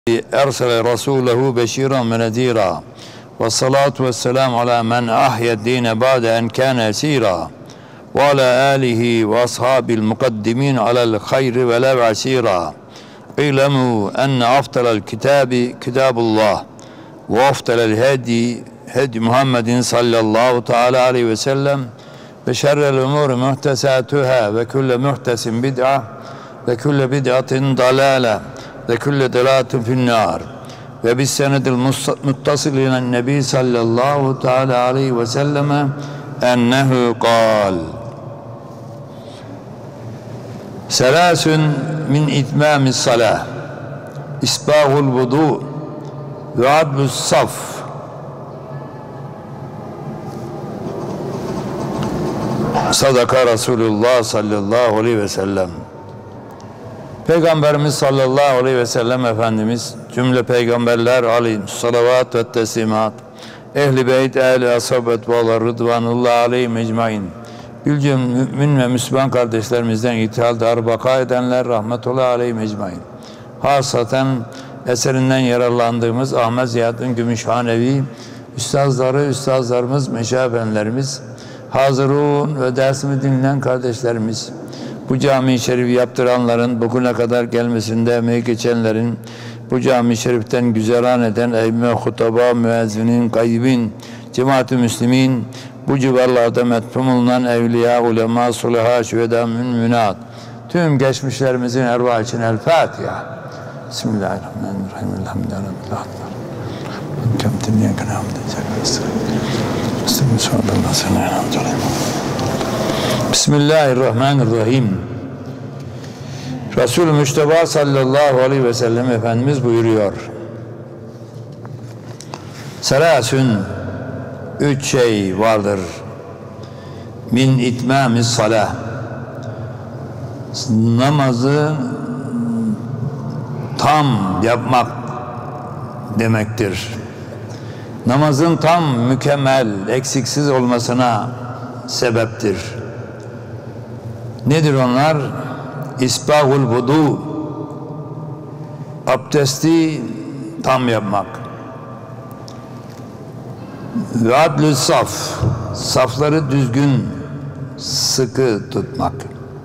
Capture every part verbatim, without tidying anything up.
ersele rasulehu beşiran ve nedira ve salatu ve selamu ala men ahyed dine ba'de en kâne esîrâ ve ala âlihi ve ashabil mukaddimin alel hayri ve lev asîrâ İlemû enne aftalel kitâbi kitâbullah ve aftalel hedi hedi Muhammedin sallallahu teala aleyhi ve sellem ve şerrel umûri muhtesâtuhâ ve külle muhtesin bid'a ve külle bid'atin dalâle ve külle delâtin finnâr ve bis senedil muttasil inen nebi sallallahu teala aleyhi ve selleme ennehu kâl selâsün min itmâmis salâh isbâhul vudû ve adlus saf sadaka Resulullah sallallahu aleyhi ve sellem. Peygamberimiz sallallahu aleyhi ve sellem Efendimiz cümle peygamberler aleyhim salavat ve teslimat ehli beyt ehli ashabet ve Allah rıdvanullah aleyhim ecmain bilcüm mümin ve Müslüman kardeşlerimizden ithaldar baka edenler rahmetullah aleyhim ecmain. Hasaten eserinden yararlandığımız Ahmet Ziyaddin Gümüşhanevi üstazları, üstazlarımız, meşabenlerimiz, hazırun ve dersimi dinleyen kardeşlerimiz, bu cami-i şerifi yaptıranların, bugüne kadar gelmesinde emeği geçenlerin, bu cami-i şeriften güzeran eden eyyime, hutaba, müezzinin, gaybin, cemaat-i müslimin, bu civarlarda metfun bulunan evliya, ulema, sulaha, şühedâ, münminat, tüm geçmişlerimizin ervah için El Fatiha. Bismillahirrahmanirrahim. Elhamdülillah. Bismillahirrahmanirrahim. Resul-i Müşteba sallallahu aleyhi ve sellem Efendimiz buyuruyor. Selâsün, üç şey vardır. Min itmâmis salâh, namazı tam yapmak demektir. Namazın tam, mükemmel, eksiksiz olmasına sebeptir. Nedir onlar? İsbâhul vudu, abdesti tam yapmak. Ve adlü saf, safları düzgün, sıkı tutmak.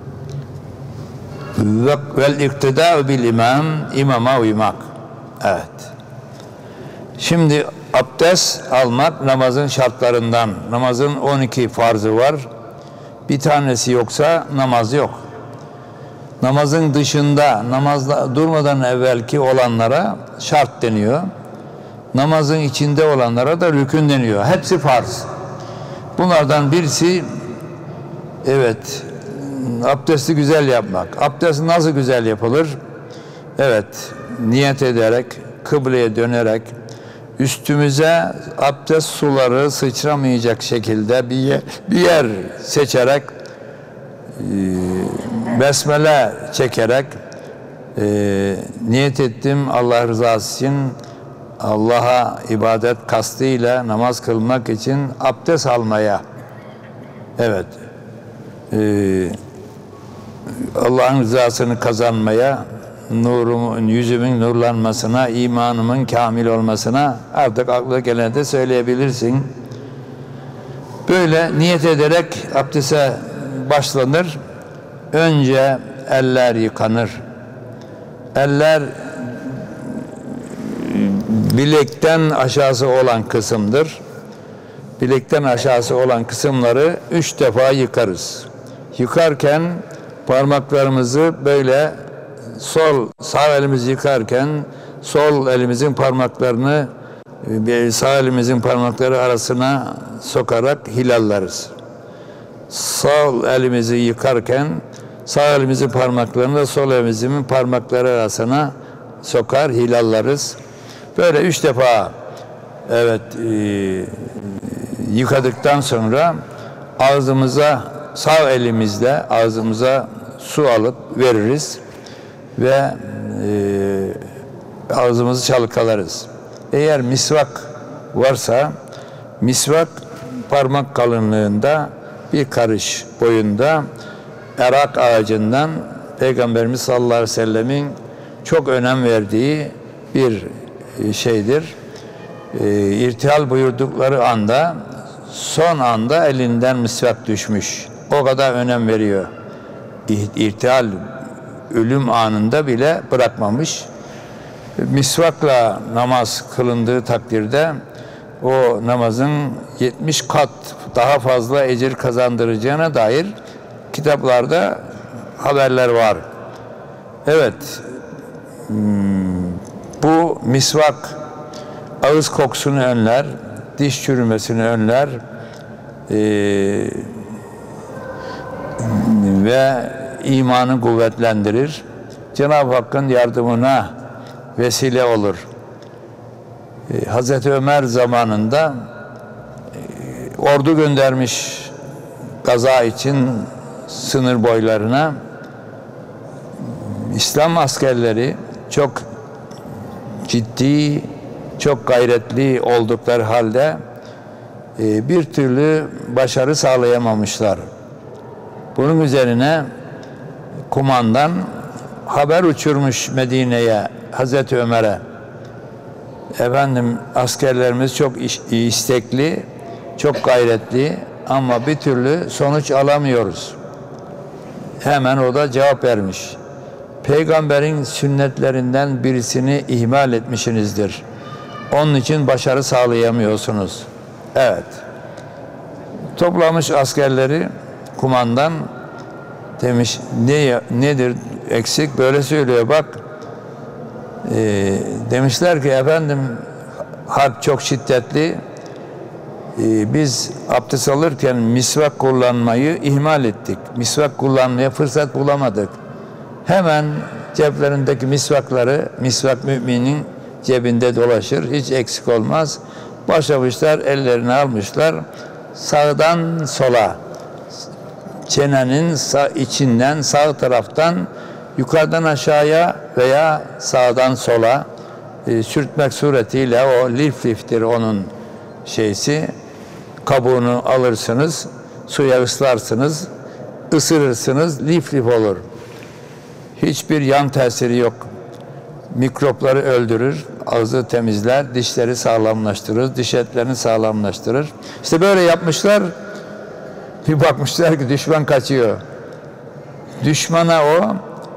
Ve vel iktidâ bil imam, imama uymak. Evet. Şimdi abdest almak namazın şartlarından. Namazın on iki farzı var. Bir tanesi yoksa namaz yok. Namazın dışında, namazda durmadan evvelki olanlara şart deniyor. Namazın içinde olanlara da rükün deniyor. Hepsi farz. Bunlardan birisi, evet, abdesti güzel yapmak. Abdest nasıl güzel yapılır? Evet, niyet ederek, kıbleye dönerek, üstümüze abdest suları sıçramayacak şekilde bir yer, bir yer seçerek, besmele çekerek e, niyet ettim Allah rızası için, Allah'a ibadet kastıyla namaz kılmak için abdest almaya. Evet. E, Allah'ın rızasını kazanmaya, nurumun, yüzümün nurlanmasına, imanımın kamil olmasına artık akla gelene de söyleyebilirsin. Böyle niyet ederek abdeste başlanır. Önce eller yıkanır. Eller bilekten aşağısı olan kısımdır. Bilekten aşağısı olan kısımları üç defa yıkarız. Yıkarken parmaklarımızı böyle sol, sağ elimizi yıkarken sol elimizin parmaklarını sağ elimizin parmakları arasına sokarak hilallarız. Sol elimizi yıkarken sağ elimizin parmaklarını da sol elimizin parmakları arasına sokar, hilallarız. Böyle üç defa evet e, yıkadıktan sonra ağzımıza sağ elimizle ağzımıza su alıp veririz ve e, ağzımızı çalkalarız. Eğer misvak varsa misvak parmak kalınlığında bir karış boyunda erak ağacından Peygamberimiz sallallahu aleyhi ve sellemin çok önem verdiği bir şeydir. E, irtihal buyurdukları anda, son anda elinden misvak düşmüş. O kadar önem veriyor. İrtihal ölüm anında bile bırakmamış. Misvakla namaz kılındığı takdirde o namazın yetmiş kat daha fazla ecir kazandıracağına dair kitaplarda haberler var. Evet, bu misvak ağız kokusunu önler, diş çürümesini önler ee, ve imanı kuvvetlendirir. Cenab-ı Hakk'ın yardımına vesile olur. Ee, Hazreti Ömer zamanında e, ordu göndermiş gaza için sınır boylarına. İslam askerleri çok ciddi, çok gayretli oldukları halde e, bir türlü başarı sağlayamamışlar. Bunun üzerine kumandan haber uçurmuş Medine'ye, Hazreti Ömer'e. Efendim, askerlerimiz çok istekli, çok gayretli ama bir türlü sonuç alamıyoruz. Hemen o da cevap vermiş. Peygamberin sünnetlerinden birisini ihmal etmişsinizdir. Onun için başarı sağlayamıyorsunuz. Evet. Toplamış askerleri kumandan, demiş ne nedir eksik, böyle söylüyor bak. E, demişler ki efendim, harp çok şiddetli. E, biz abdest alırken misvak kullanmayı ihmal ettik. Misvak kullanmaya fırsat bulamadık. Hemen ceplerindeki misvakları, misvak müminin cebinde dolaşır, hiç eksik olmaz. Başlamışlar, ellerini almışlar, sağdan sola, çenenin sağ, içinden, sağ taraftan yukarıdan aşağıya veya sağdan sola e, sürtmek suretiyle, o lif liftir onun şeysi, kabuğunu alırsınız, suya ıslarsınız, ısırırsınız, lif lif olur. Hiçbir yan tesiri yok. Mikropları öldürür, ağzı temizler, dişleri sağlamlaştırır, diş etlerini sağlamlaştırır. İşte böyle yapmışlar. Bir bakmışlar ki düşman kaçıyor. Düşmana o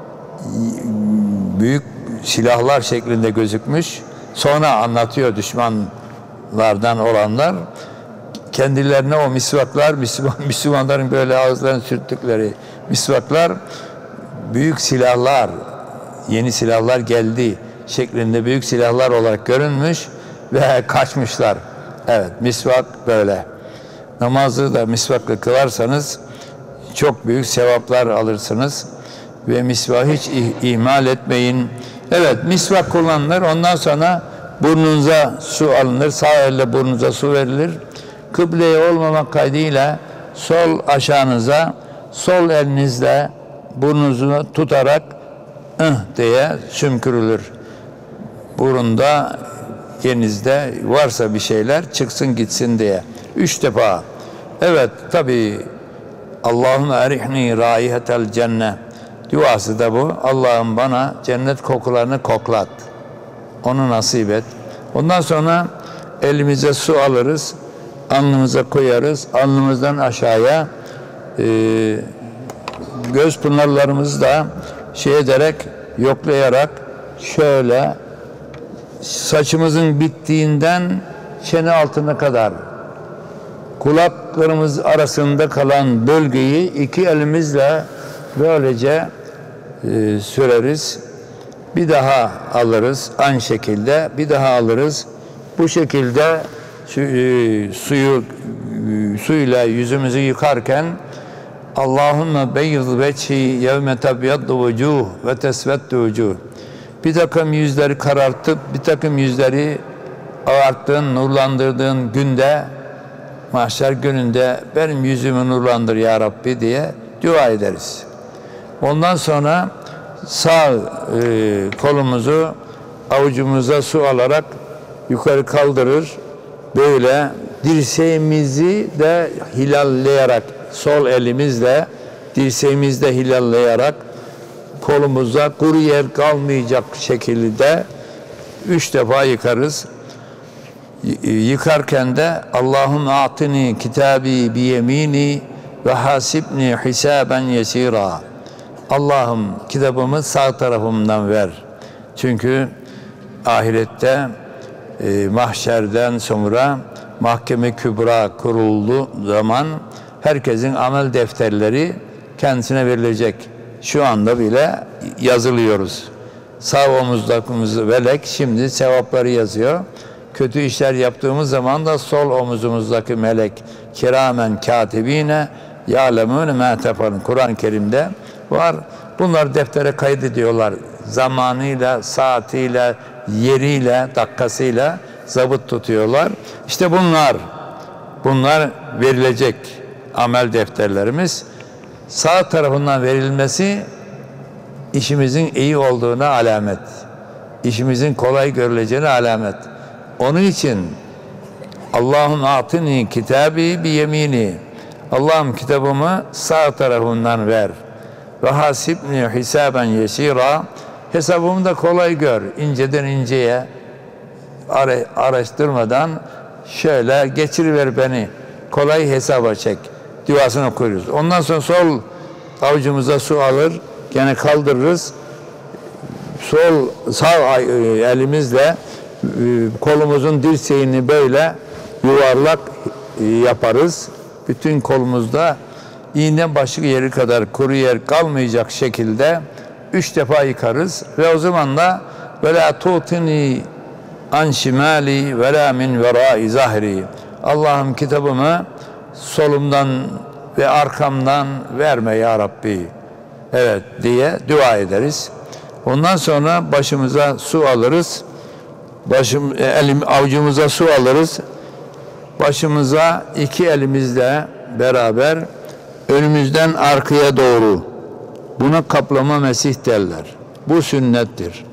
büyük silahlar şeklinde gözükmüş. Sonra anlatıyor düşmanlardan olanlar. Kendilerine o misvaklar, Müslüman, Müslümanların böyle ağızlarını sürttükleri misvaklar, büyük silahlar, yeni silahlar geldi şeklinde büyük silahlar olarak görünmüş ve kaçmışlar. Evet, misvak böyle. Namazı da misvakla kılarsanız çok büyük sevaplar alırsınız ve misvakı hiç ihmal etmeyin. Evet, misvak kullanılır. Ondan sonra burnunuza su alınır. Sağ elle burnunuza su verilir. Kıbleye olmamak kaydıyla sol aşağınıza, sol elinizle burnunuzu tutarak ıh diye sümkürülür. Burunda, yerinizde varsa bir şeyler çıksın gitsin diye. Üç defa. Evet, tabi Allahümme erihni raihetel cennet duası da bu. Allah'ım bana cennet kokularını koklat. Onu nasip et. Ondan sonra elimize su alırız. Alnımıza koyarız. Alnımızdan aşağıya e, göz pınarlarımızı da şey ederek, yoklayarak şöyle saçımızın bittiğinden çene altına kadar kulaklarımız arasında kalan bölgeyi iki elimizle böylece e, süreriz. Bir daha alırız aynı şekilde, bir daha alırız. Bu şekilde su, e, suyu e, suyla yüzümüzü yıkarken Allahümme beyyid veçhi yevme tebyaddu vucuh ve tesveddu vucuh. Bir takım yüzleri karartıp bir takım yüzleri ağarttığın, nurlandırdığın günde, mahşer gününde benim yüzümü nurlandır ya Rabbi diye dua ederiz. Ondan sonra sağ e, kolumuzu avucumuza su alarak yukarı kaldırır. Böyle dirseğimizi de hilallayarak, sol elimizle dirseğimizde hilallayarak kolumuza kuru yer kalmayacak şekilde üç defa yıkarız. Yıkarken de Allahum atini kitabi bi yemini ve hasibni hisaben yesira. Allah'ım kitabımı sağ tarafımdan ver. Çünkü ahirette e, mahşerden sonra mahkeme kübra kurulduğu zaman herkesin amel defterleri kendisine verilecek. Şu anda bile yazılıyoruz. Sağ omuzdakımız melek şimdi sevapları yazıyor. Kötü işler yaptığımız zaman da sol omuzumuzdaki melek kiramen katibine ya'lemûne mâ tefalûn. Kur'an-ı Kerim'de var. Bunlar deftere kaydediyorlar. Zamanıyla, saatiyle, yeriyle, dakikasıyla zabıt tutuyorlar. İşte bunlar, bunlar verilecek amel defterlerimiz. Sağ tarafından verilmesi işimizin iyi olduğuna alamet. İşimizin kolay görüleceğine alamet. Onun için Allah'ın atini kitabi bi yemini. Allah'ım kitabımı sağ tarafından ver. Ve hasibni hisaben yesira. Hesabımı da kolay gör. İnceden inceye araştırmadan şöyle geçiriver beni. Kolay hesaba çek. Duasını okuyoruz. Ondan sonra sol avucumuza su alır. Gene kaldırırız. Sol sağ elimizle kolumuzun dirseğini böyle yuvarlak yaparız. Bütün kolumuzda iğne başı yeri kadar kuru yer kalmayacak şekilde üç defa yıkarız ve o zaman da وَلَا تُوْتِنِي عَنْ شِمَالِي وَلَا مِنْ وَرَائِ zahri. Allah'ım kitabımı solumdan ve arkamdan verme ya Rabbi. Evet diye dua ederiz. Ondan sonra başımıza su alırız. Başım, elim, avucumuza su alırız. Başımıza iki elimizle beraber önümüzden arkaya doğru. Buna kaplama mesih derler. Bu sünnettir.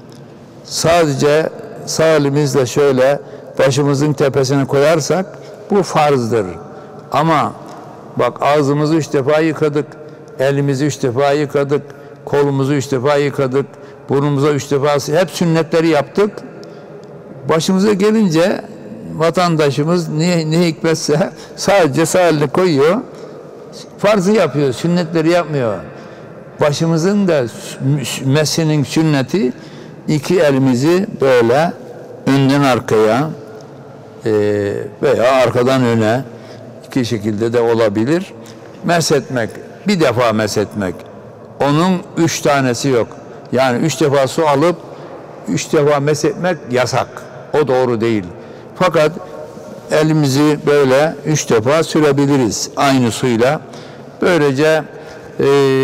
Sadece sağ elimizle şöyle başımızın tepesine koyarsak bu farzdır. Ama bak ağzımızı üç defa yıkadık, elimizi üç defa yıkadık, kolumuzu üç defa yıkadık, burnumuza üç defa, hep sünnetleri yaptık. Başımıza gelince vatandaşımız ne, ne hikmetse sadece sağ elini koyuyor, farzı yapıyor, sünnetleri yapmıyor. Başımızın da mesinin sünneti iki elimizi böyle önden arkaya e, veya arkadan öne iki şekilde de olabilir. Meshetmek, bir defa meshetmek. Onun üç tanesi yok. Yani üç defa su alıp üç defa meshetmek yasak. O doğru değil. Fakat elimizi böyle üç defa sürebiliriz aynı suyla. Böylece e,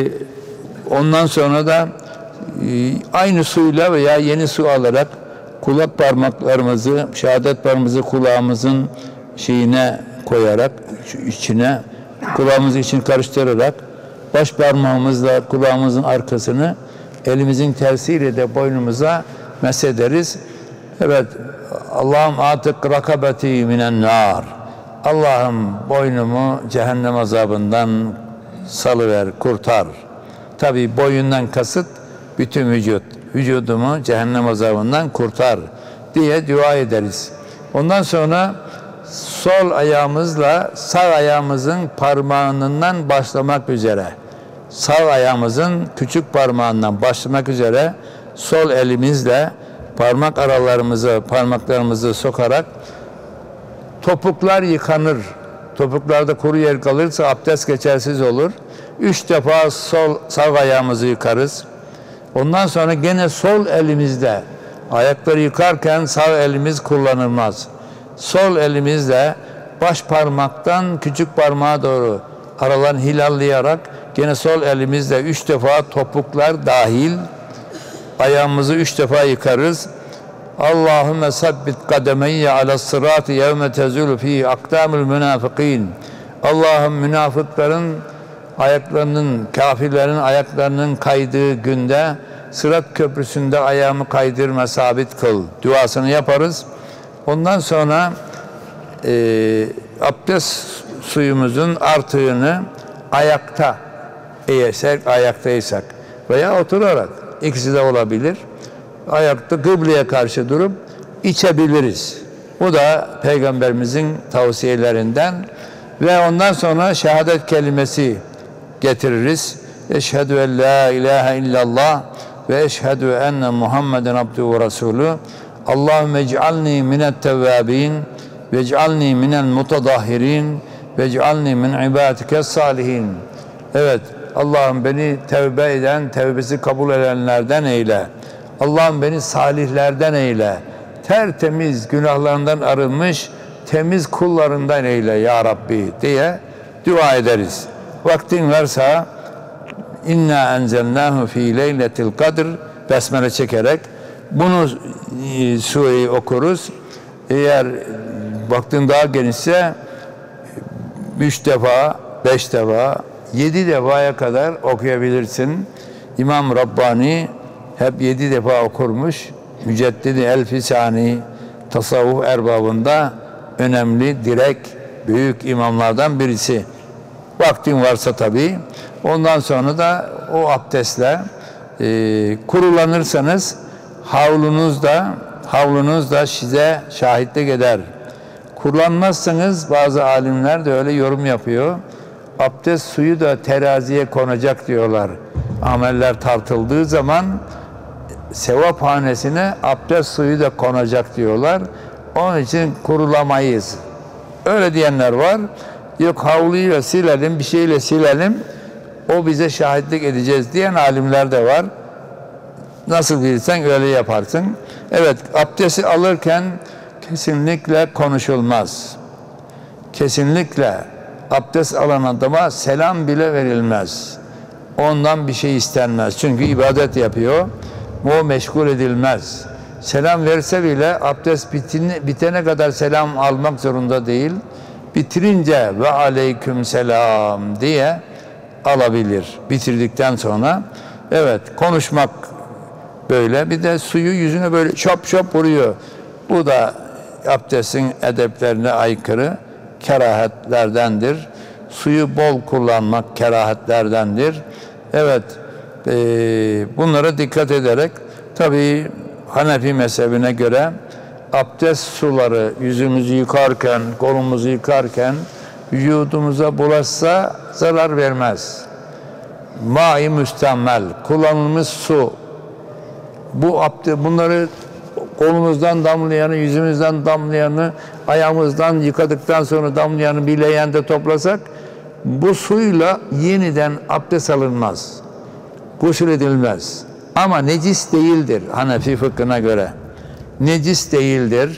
ondan sonra da e, aynı suyla veya yeni su alarak kulak parmaklarımızı, şehadet parmağımızı kulağımızın şeyine koyarak, içine, kulağımızın içini karıştırarak baş parmağımızla kulağımızın arkasını elimizin tersiyle de boynumuza mesederiz. Evet, Allah'ım atık rakabeti minen nar. Allah'ım boynumu cehennem azabından salıver, kurtar. Tabi boyundan kasıt bütün vücut. Vücudumu cehennem azabından kurtar diye dua ederiz. Ondan sonra sol ayağımızla sağ ayağımızın parmağından başlamak üzere, sağ ayağımızın küçük parmağından başlamak üzere sol elimizle parmak aralarımızı, parmaklarımızı sokarak topuklar yıkanır. Topuklarda kuru yer kalırsa abdest geçersiz olur. Üç defa sol sağ ayağımızı yıkarız. Ondan sonra gene sol elimizle ayakları yıkarken sağ elimiz kullanılmaz. Sol elimizle baş parmaktan küçük parmağa doğru aralarını hilallayarak gene sol elimizle üç defa topuklar dahil ayağımızı üç defa yıkarız. Allahümme sabbit kademeyye ala sırati yevme tezulu fi akdamul münafıkîn. Allah'ım münafıkların ayaklarının, kafirlerin ayaklarının kaydığı günde Sırat Köprüsü'nde ayağımı kaydırma, sabit kıl duasını yaparız. Ondan sonra e, abdest suyumuzun artığını ayakta, eğersek, ayaktaysak veya oturarak, ikisi de olabilir. Ayakta kıbleye karşı durup içebiliriz. Bu da Peygamberimizin tavsiyelerinden ve ondan sonra şehadet kelimesi getiririz. Eşhedü en la ilahe illallah ve eşhedü enne Muhammeden abduhu ve resulü. Allahümme ec'alni minet tevvabin ve ec'alni minel mutadahhirin ve ec'alni min ibadike salihin. Evet, Allah'ım beni tevbe eden, tevbesi kabul edenlerden eyle. Allah'ım beni salihlerden eyle. Tertemiz, günahlarından arınmış, temiz kullarından eyle ya Rabbi diye dua ederiz. Vaktin varsa İnna enzelnahu fi leyletil kadr besmele çekerek bunu e, sureyi okuruz. Eğer vaktin daha genişse üç defa, beş defa, yedi defaya kadar okuyabilirsin. İmam Rabbani hep yedi defa okurmuş. Müceddidi El-Fisani tasavvuf erbabında önemli, direkt, büyük imamlardan birisi. Vaktin varsa tabii. Ondan sonra da o abdestle e, kurulanırsanız havlunuz da havlunuz da size şahitlik eder. Kurulanmazsanız bazı alimler de öyle yorum yapıyor. Abdest suyu da teraziye konacak diyorlar. Ameller tartıldığı zaman sevap hanesine abdest suyu da konacak diyorlar. Onun için kurulamayız. Öyle diyenler var. Yok havluyla silelim, bir şeyle silelim. O bize şahitlik edeceğiz diyen alimler de var. Nasıl bilirsen öyle yaparsın. Evet, abdesti alırken kesinlikle konuşulmaz. Kesinlikle abdest alan adama selam bile verilmez. Ondan bir şey istenmez. Çünkü ibadet yapıyor. O meşgul edilmez. Selam verse bile abdest bitine, bitene kadar selam almak zorunda değil. Bitirince ve aleyküm selam diye alabilir. Bitirdikten sonra evet konuşmak böyle. Bir de suyu yüzüne böyle şop şop vuruyor. Bu da abdestin edeplerine aykırı kerahatlerdendir. Suyu bol kullanmak kerahatlerdendir. Evet e, bunlara dikkat ederek tabii Hanefi mezhebine göre abdest suları yüzümüzü yıkarken, kolumuzu yıkarken vücudumuza bulaşsa zarar vermez. Ma-i müstemmel, kullanılmış su. Bu abdest, bunları kolumuzdan damlayanı, yüzümüzden damlayanı, ayağımızdan yıkadıktan sonra damlayanı bir leğende toplasak, bu suyla yeniden abdest alınmaz. Gusül edilmez. Ama necis değildir Hanefi fıkhına göre. Necis değildir.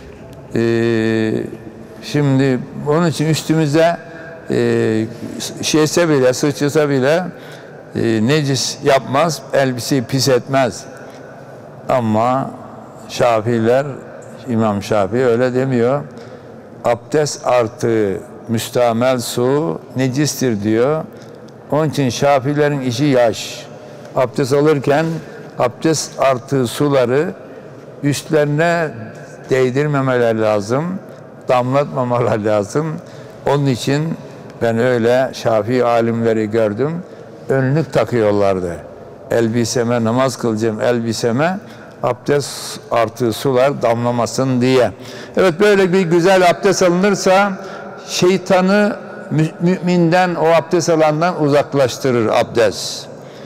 Ee, şimdi onun için üstümüze e, şeyse bile, sıçrasa bile e, necis yapmaz, elbiseyi pis etmez. Ama Şafiiler, İmam Şafii öyle demiyor. Abdest artı müstamel su necistir diyor. Onun için Şafiilerin işi yaş. Abdest alırken abdest artı suları üstlerine değdirmemeler lazım, damlatmamalar lazım. Onun için ben öyle Şafii alimleri gördüm. Önlük takıyorlardı. Elbiseme namaz kılacağım, elbiseme abdest artı sular damlamasın diye. Evet, böyle bir güzel abdest alınırsa şeytanı müminden, o abdest alandan uzaklaştırır abdest.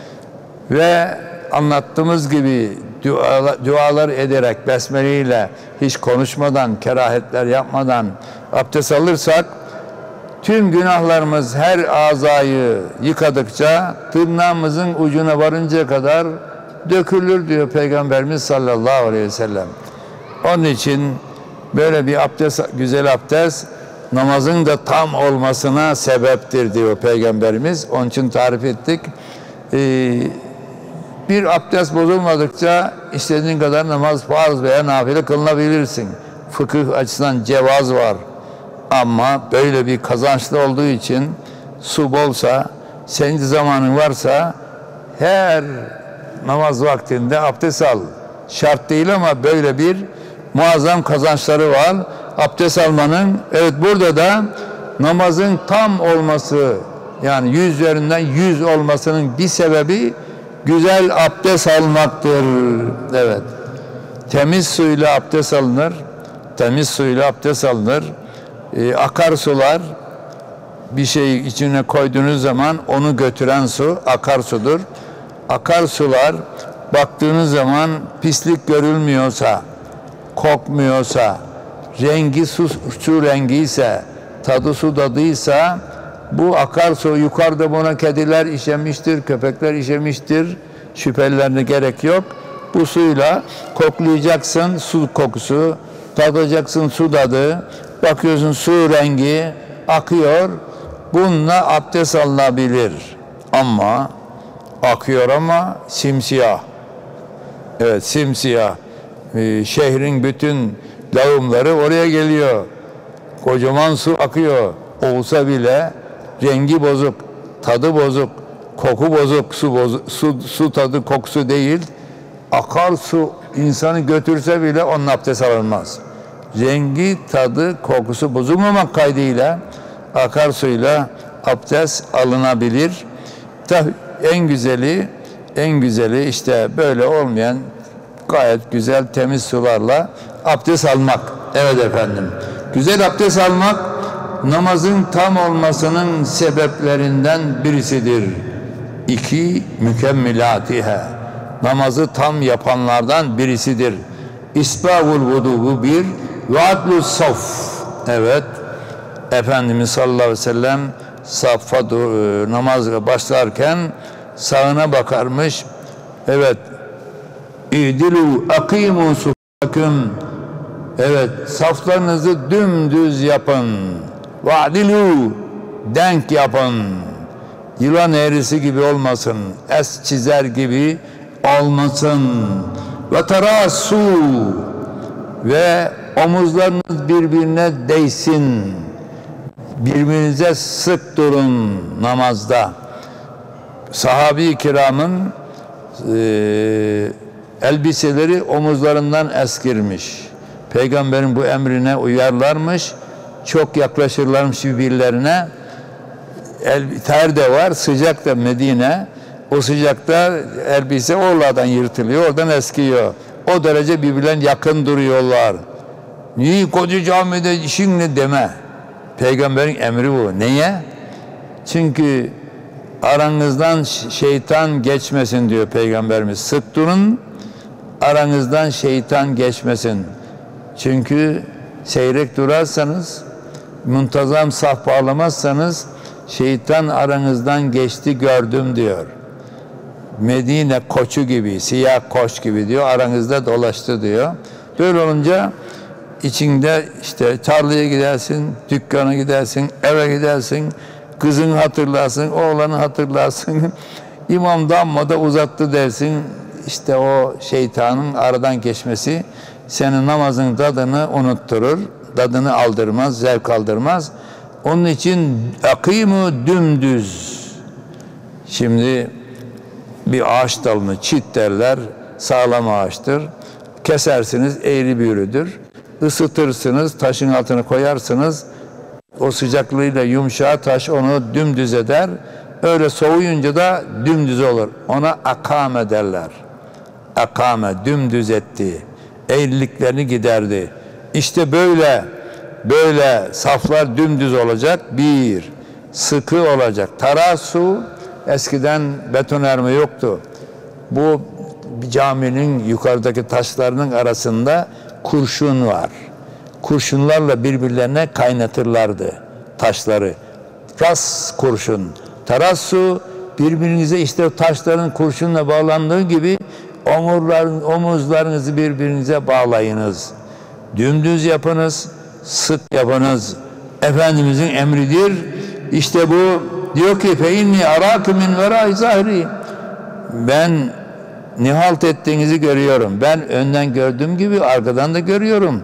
Ve anlattığımız gibi dualar, dualar ederek, besmeleyle, hiç konuşmadan, kerahetler yapmadan abdest alırsak tüm günahlarımız her azayı yıkadıkça tırnağımızın ucuna varıncaya kadar dökülür diyor Peygamberimiz sallallahu aleyhi ve sellem. Onun için böyle bir abdest, güzel abdest namazın da tam olmasına sebeptir diyor Peygamberimiz. Onun için tarif ettik. Ee, bir abdest bozulmadıkça istediğin kadar namaz farz veya nafile kılınabilirsin. Fıkıh açısından cevaz var. Ama böyle bir kazançlı olduğu için su bolsa, senin zamanın varsa her namaz vaktinde abdest al. Şart değil ama böyle bir muazzam kazançları var. Abdest almanın, evet, burada da namazın tam olması, yani yüz üzerinden yüz olmasının bir sebebi güzel abdest almaktır. Evet. Temiz suyla abdest alınır. Temiz suyla abdest alınır. E, akarsular, bir şey içine koyduğunuz zaman onu götüren su akarsudur. Akarsular baktığınız zaman pislik görülmüyorsa, kokmuyorsa, rengi su, su rengi ise, tadı su tadıysa, bu akarsu, yukarıda buna kediler işemiştir, köpekler işemiştir, şüphelerine gerek yok. Bu suyla koklayacaksın su kokusu, tadacaksın su tadı, bakıyorsun su rengi akıyor. Bununla abdest alınabilir. Ama akıyor ama simsiyah. Evet, simsiyah. Ee, şehrin bütün lağımları oraya geliyor. Kocaman su akıyor. Olsa bile rengi bozuk, tadı bozuk, koku bozuk, su bozuk, su, su tadı kokusu değil. Akar su insanı götürse bile onun abdest alınmaz. Rengi, tadı, kokusu bozulmamak kaydıyla akarsuyla abdest alınabilir. Tabii en güzeli, en güzeli işte böyle olmayan gayet güzel temiz sularla abdest almak. Evet efendim. Güzel abdest almak namazın tam olmasının sebeplerinden birisidir. İki, mükemmilatihe. Namazı tam yapanlardan birisidir. İsbâhul vudu, bu bir. Ve adlus saf. Evet. Efendimiz sallallahu aleyhi ve sellem saffa namaza başlarken sağına bakarmış. Evet. İdilu akimu sufakum. Evet, saflarınızı dümdüz yapın. Va'dilu, denk yapın. Yılan eğrisi gibi olmasın. Es çizer gibi olmasın. Ve terasu, ve omuzlarınız birbirine değsin. Birbirinize sık durun namazda. Sahabi-i kiramın e, elbiseleri omuzlarından eskirmiş. Peygamberin bu emrine uyarlarmış. Çok yaklaşırlarmış birbirlerine. El, ter de var, sıcak da Medine. O sıcakta elbise oradan yırtılıyor, oradan eskiyor. O derece birbirlerine yakın duruyorlar. Niye koca camide işin ne deme. Peygamberin emri bu. Neye? Çünkü aranızdan şeytan geçmesin diyor Peygamberimiz. Sık durun, aranızdan şeytan geçmesin. Çünkü seyrek durarsanız, muntazam saf bağlamazsanız şeytan aranızdan geçti gördüm diyor. Medine koçu gibi, siyah koç gibi diyor, aranızda dolaştı diyor. Böyle olunca içinde işte tarlaya gidersin, dükkana gidersin, eve gidersin, kızını hatırlarsın, oğlanı hatırlarsın, imam dammada uzattı dersin. İşte o şeytanın aradan geçmesi senin namazın tadını unutturur, tadını aldırmaz, zevk aldırmaz. Onun için akimu dümdüz. Şimdi bir ağaç dalını çit derler, sağlam ağaçtır. Kesersiniz, eğri büğrüdür. Isıtırsınız, taşın altına koyarsınız. O sıcaklığıyla yumuşağı taş onu dümdüz eder. Öyle soğuyunca da dümdüz olur. Ona akame derler. Akame, dümdüz etti. Eğriliklerini giderdi. İşte böyle, böyle saflar dümdüz olacak. Bir, sıkı olacak. Tarasu, eskiden betonarme yoktu. Bu caminin yukarıdaki taşlarının arasında kurşun var. Kurşunlarla birbirlerine kaynatırlardı taşları. Ras kurşun. Tarasu, birbirinize işte taşların kurşunla bağlandığı gibi omurların, omuzlarınızı birbirinize bağlayınız. Dümdüz yapınız, sık yapınız. Efendimizin emridir. İşte bu diyor ki fe inni arâkü min verâi zahri. Ben nihalt ettiğinizi görüyorum. Ben önden gördüğüm gibi arkadan da görüyorum.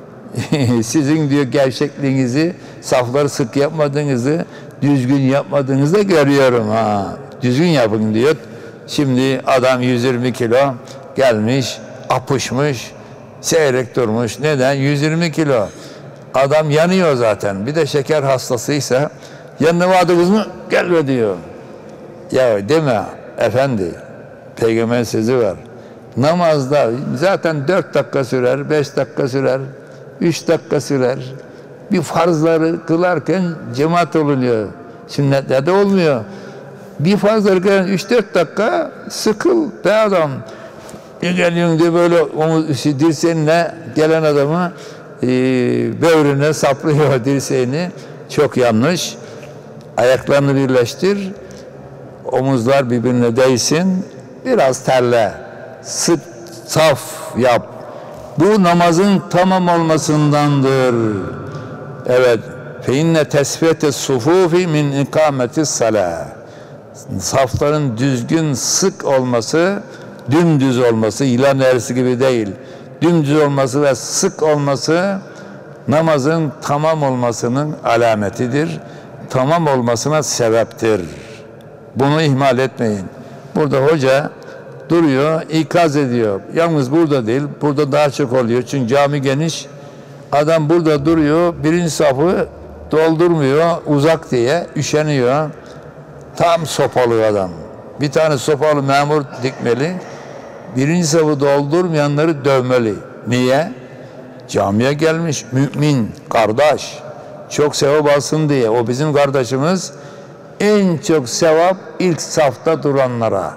Sizin diyor gevşekliğinizi, safları sık yapmadığınızı, düzgün yapmadığınızı da görüyorum. Ha, düzgün yapın diyor. Şimdi adam yüz yirmi kilo gelmiş, apışmış, seyrek durmuş. Neden? yüz yirmi kilo. Adam yanıyor zaten. Bir de şeker hastasıysa yanına vardınız mı? Gelme diyor. Ya deme efendi. Peygamber sözü var. namazda zaten dört dakika sürer, beş dakika sürer, üç dakika sürer. Bir farzları kılarken cemaat oluyor. Sünnetlerde olmuyor. Bir farzları kılarken üç dört dakika sıkıl be adam. Geliyorsun diye böyle omuz, dirseğinle gelen adamı e, böğrüne saplıyor dirseğini. Çok yanlış. Ayaklarını birleştir. Omuzlar birbirine değsin. Biraz terle. Sık, saf yap. Bu namazın tamam olmasındandır. Evet. Fe inne tesfiyete sufufi min ikameti salah. Safların düzgün, sık olması, dümdüz olması, ilan erisi gibi değil. Dümdüz olması ve sık olması namazın tamam olmasının alametidir. Tamam olmasına sebeptir. Bunu ihmal etmeyin. Burada hoca duruyor, ikaz ediyor. Yalnız burada değil, burada daha çok oluyor. Çünkü cami geniş. Adam burada duruyor, birinci safı doldurmuyor, uzak diye üşeniyor. Tam sopalı adam. Bir tane sopalı memur dikmeli. Birinci safı doldurmayanları dövmeli. Niye? Camiye gelmiş mümin, kardeş. Çok sevap alsın diye. O bizim kardeşimiz. En çok sevap ilk safta duranlara.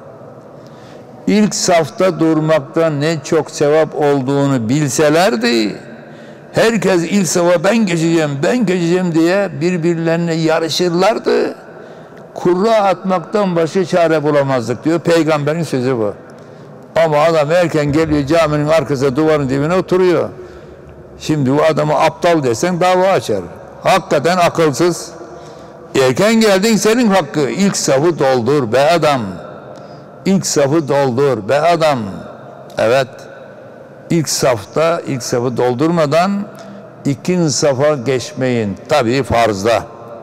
İlk safta durmakta ne çok sevap olduğunu bilselerdi, herkes ilk safa ben geçeceğim, ben geçeceğim diye birbirlerine yarışırlardı. Kurra atmaktan başka çare bulamazdık diyor. Peygamberin sözü bu. Ama adam erken geliyor, caminin arkasında duvarın dibine oturuyor. Şimdi bu adamı aptal desen dava açar. Hakikaten akılsız. Erken geldin, senin hakkı. İlk safı doldur be adam. İlk safı doldur be adam. Evet. İlk safta, ilk safı doldurmadan ikinci safa geçmeyin. Tabii farzda.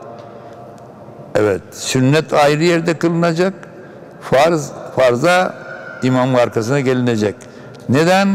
Evet. Sünnet ayrı yerde kılınacak. Farz, farza imamın arkasına gelinecek. Neden?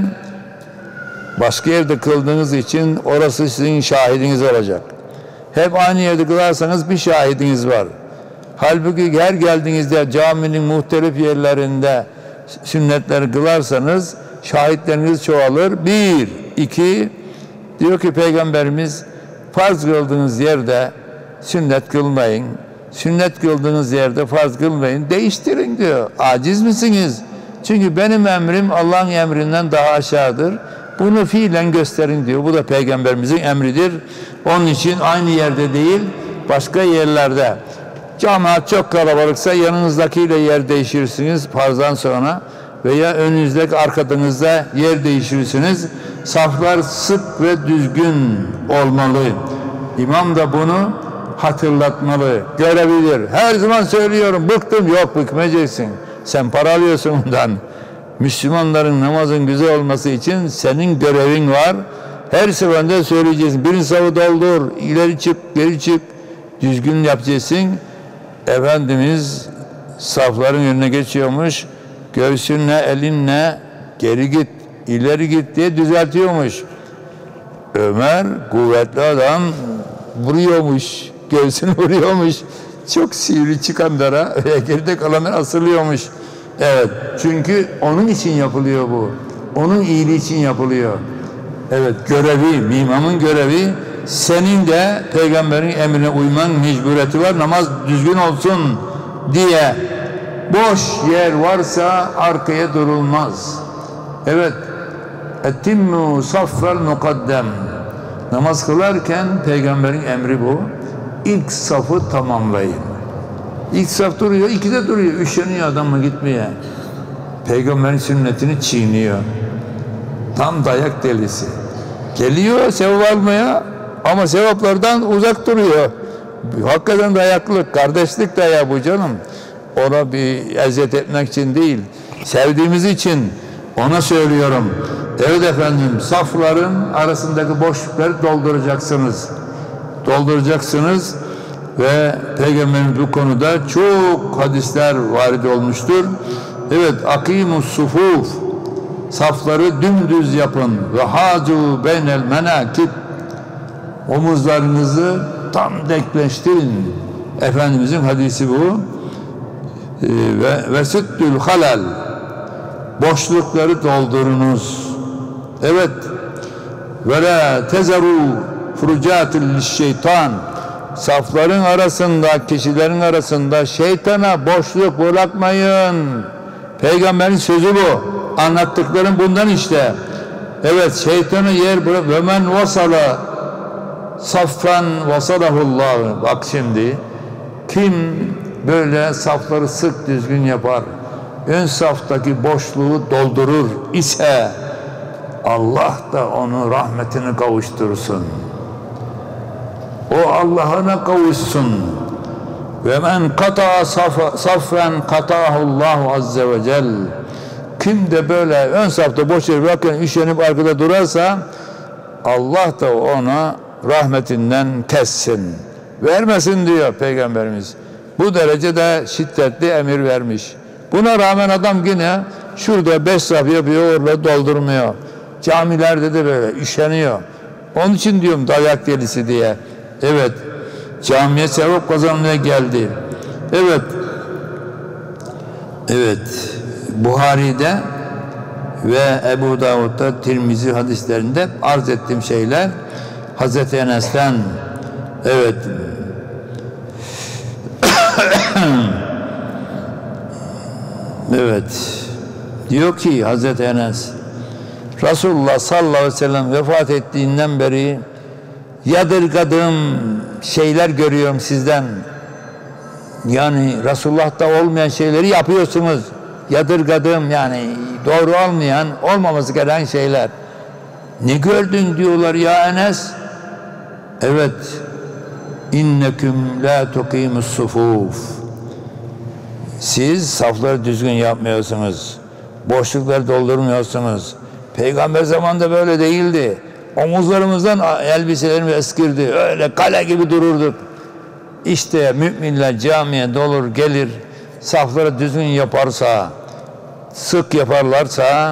Başka yerde kıldığınız için orası sizin şahidiniz olacak. Hep aynı yerde kılarsanız bir şahidiniz var. Halbuki her geldiğinizde caminin muhtelif yerlerinde sünnetleri kılarsanız şahitleriniz çoğalır. Bir, iki, diyor ki Peygamberimiz farz kıldığınız yerde sünnet kılmayın. Sünnet kıldığınız yerde farz kılmayın. Değiştirin diyor. Aciz misiniz? Çünkü benim emrim Allah'ın emrinden daha aşağıdır. Bunu fiilen gösterin diyor. Bu da Peygamberimizin emridir. Onun için aynı yerde değil, başka yerlerde. Cemaat çok kalabalıksa yanınızdakiyle yer değişirirsiniz farzdan sonra veya önünüzdeki arkanızda yer değişirirsiniz. Saflar sık ve düzgün olmalı. İmam da bunu hatırlatmalı, görebilir. Her zaman söylüyorum, bıktım. Yok, bıkmayacaksın. Sen para alıyorsun ondan. Müslümanların namazın güzel olması için senin görevin var. Her seferinde söyleyeceksin. Birinci safı doldur, ileri çık, geri çık. Düzgün yapacaksın. Efendimiz safların önüne geçiyormuş. Göğsünle, elinle geri git, ileri git diye düzeltiyormuş. Ömer kuvvetli adam vuruyormuş. Göğsünü vuruyormuş. Çok sivri çıkanlara ve geride kalanlar asılıyormuş. Evet. Çünkü onun için yapılıyor bu. Onun iyiliği için yapılıyor. Evet. Görevi, imamın görevi, senin de Peygamberin emrine uyman mecburiyeti var. Namaz düzgün olsun diye. Boş yer varsa arkaya durulmaz. Evet. Etimmu saffel mukaddem. Namaz kılarken Peygamberin emri bu. İlk safı tamamlayın. İlk saf duruyor, iki de duruyor. Üşeniyor adamı gitmeye. Peygamberin sünnetini çiğniyor. Tam dayak delisi. Geliyor sevap almaya ama sevaplardan uzak duruyor. Hakikaten dayaklık, kardeşlik dayağı bu canım. Ona bir eziyet etmek için değil, sevdiğimiz için ona söylüyorum. Evet efendim, safların arasındaki boşlukları dolduracaksınız. Dolduracaksınız ve Peygamberimiz bu konuda çok hadisler varid olmuştur. Evet, akimus sufuf, safları dümdüz yapın ve hacu beynel menakib, omuzlarınızı tam denkleştirin. Efendimizin hadisi bu. Ee, ve ve süttül halal, boşlukları doldurunuz. Evet. Ve la tezeru furucatil şeytan. Safların arasında, kişilerin arasında şeytana boşluk bırakmayın. Peygamberin sözü bu. Anlattıklarım bundan işte. Evet, şeytanı yer bırak. Ve men vasala saffan vasalahullah. Bak şimdi, kim böyle safları sık düzgün yapar, ön saftaki boşluğu doldurur ise Allah da onu rahmetine kavuştursun. O Allah'ına kavuşsun. Ve men kata saffen katahullahu azze ve cel. Kim de böyle ön safta boş yer bırakın üşenip arkada durarsa Allah da ona rahmetinden kessin. Vermesin diyor Peygamberimiz. Bu derecede şiddetli emir vermiş. Buna rağmen adam yine şurada beş saf yapıyor, orada doldurmuyor. Camilerde de böyle üşeniyor. Onun için diyorum dayak delisi diye. Evet, camiye sevap kazanmaya geldi. Evet, evet, Buhari'de ve Ebu Davud'da, Tirmizi hadislerinde arz ettiğim şeyler Hazreti Enes'ten, evet, evet, diyor ki Hazreti Enes, Resulullah sallallahu aleyhi ve sellem vefat ettiğinden beri yadırgadığım şeyler görüyorum sizden. Yani Resulullah'ta olmayan şeyleri yapıyorsunuz. Yadırgadığım, yani doğru olmayan, olmaması gereken şeyler. Ne gördün diyorlar ya Enes? Evet. İnneküm la tukimus sufuf. Siz safları düzgün yapmıyorsunuz. Boşlukları doldurmuyorsunuz. Peygamber zamanında böyle değildi. Omuzlarımızdan elbiselerimiz eskirdi. Öyle kale gibi dururduk. İşte müminler camiye dolur gelir, safları düzgün yaparsa, sık yaparlarsa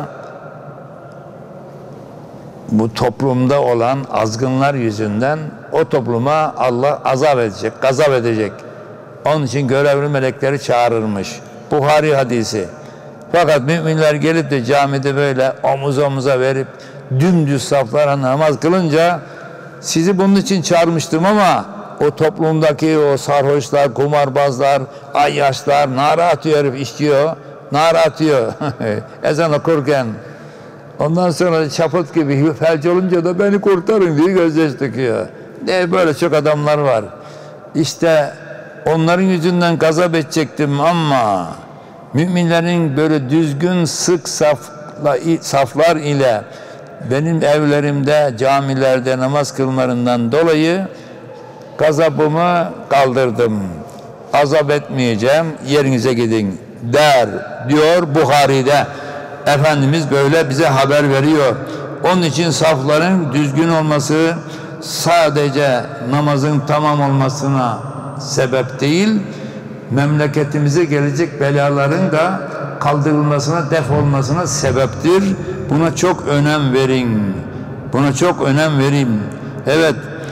bu toplumda olan azgınlar yüzünden o topluma Allah azap edecek, gazap edecek. Onun için görevli melekleri çağırırmış. Buhari hadisi. Fakat müminler gelip de camide böyle omuz omuza verip dümdüz saflara namaz kılınca sizi bunun için çağırmıştım ama o toplumdaki o sarhoşlar, kumarbazlar, ayyaşlar, nara atıyor herif, içiyor, nara atıyor ezan okurken. Ondan sonra çaput gibi felç olunca da beni kurtarın diye gözyaşı döküyor. Ne böyle çok adamlar var. İşte onların yüzünden gazap edecektim ama müminlerin böyle düzgün sık safla, saflar ile benim evlerimde, camilerde namaz kılmalarından dolayı gazabımı kaldırdım. Azap etmeyeceğim, yerinize gidin der diyor Buhari'de. Efendimiz böyle bize haber veriyor. Onun için safların düzgün olması sadece namazın tamam olmasına sebep değil, memleketimize gelecek belaların da kaldırılmasına, def olmasına sebeptir. Buna çok önem verin. Buna çok önem verin. Evet.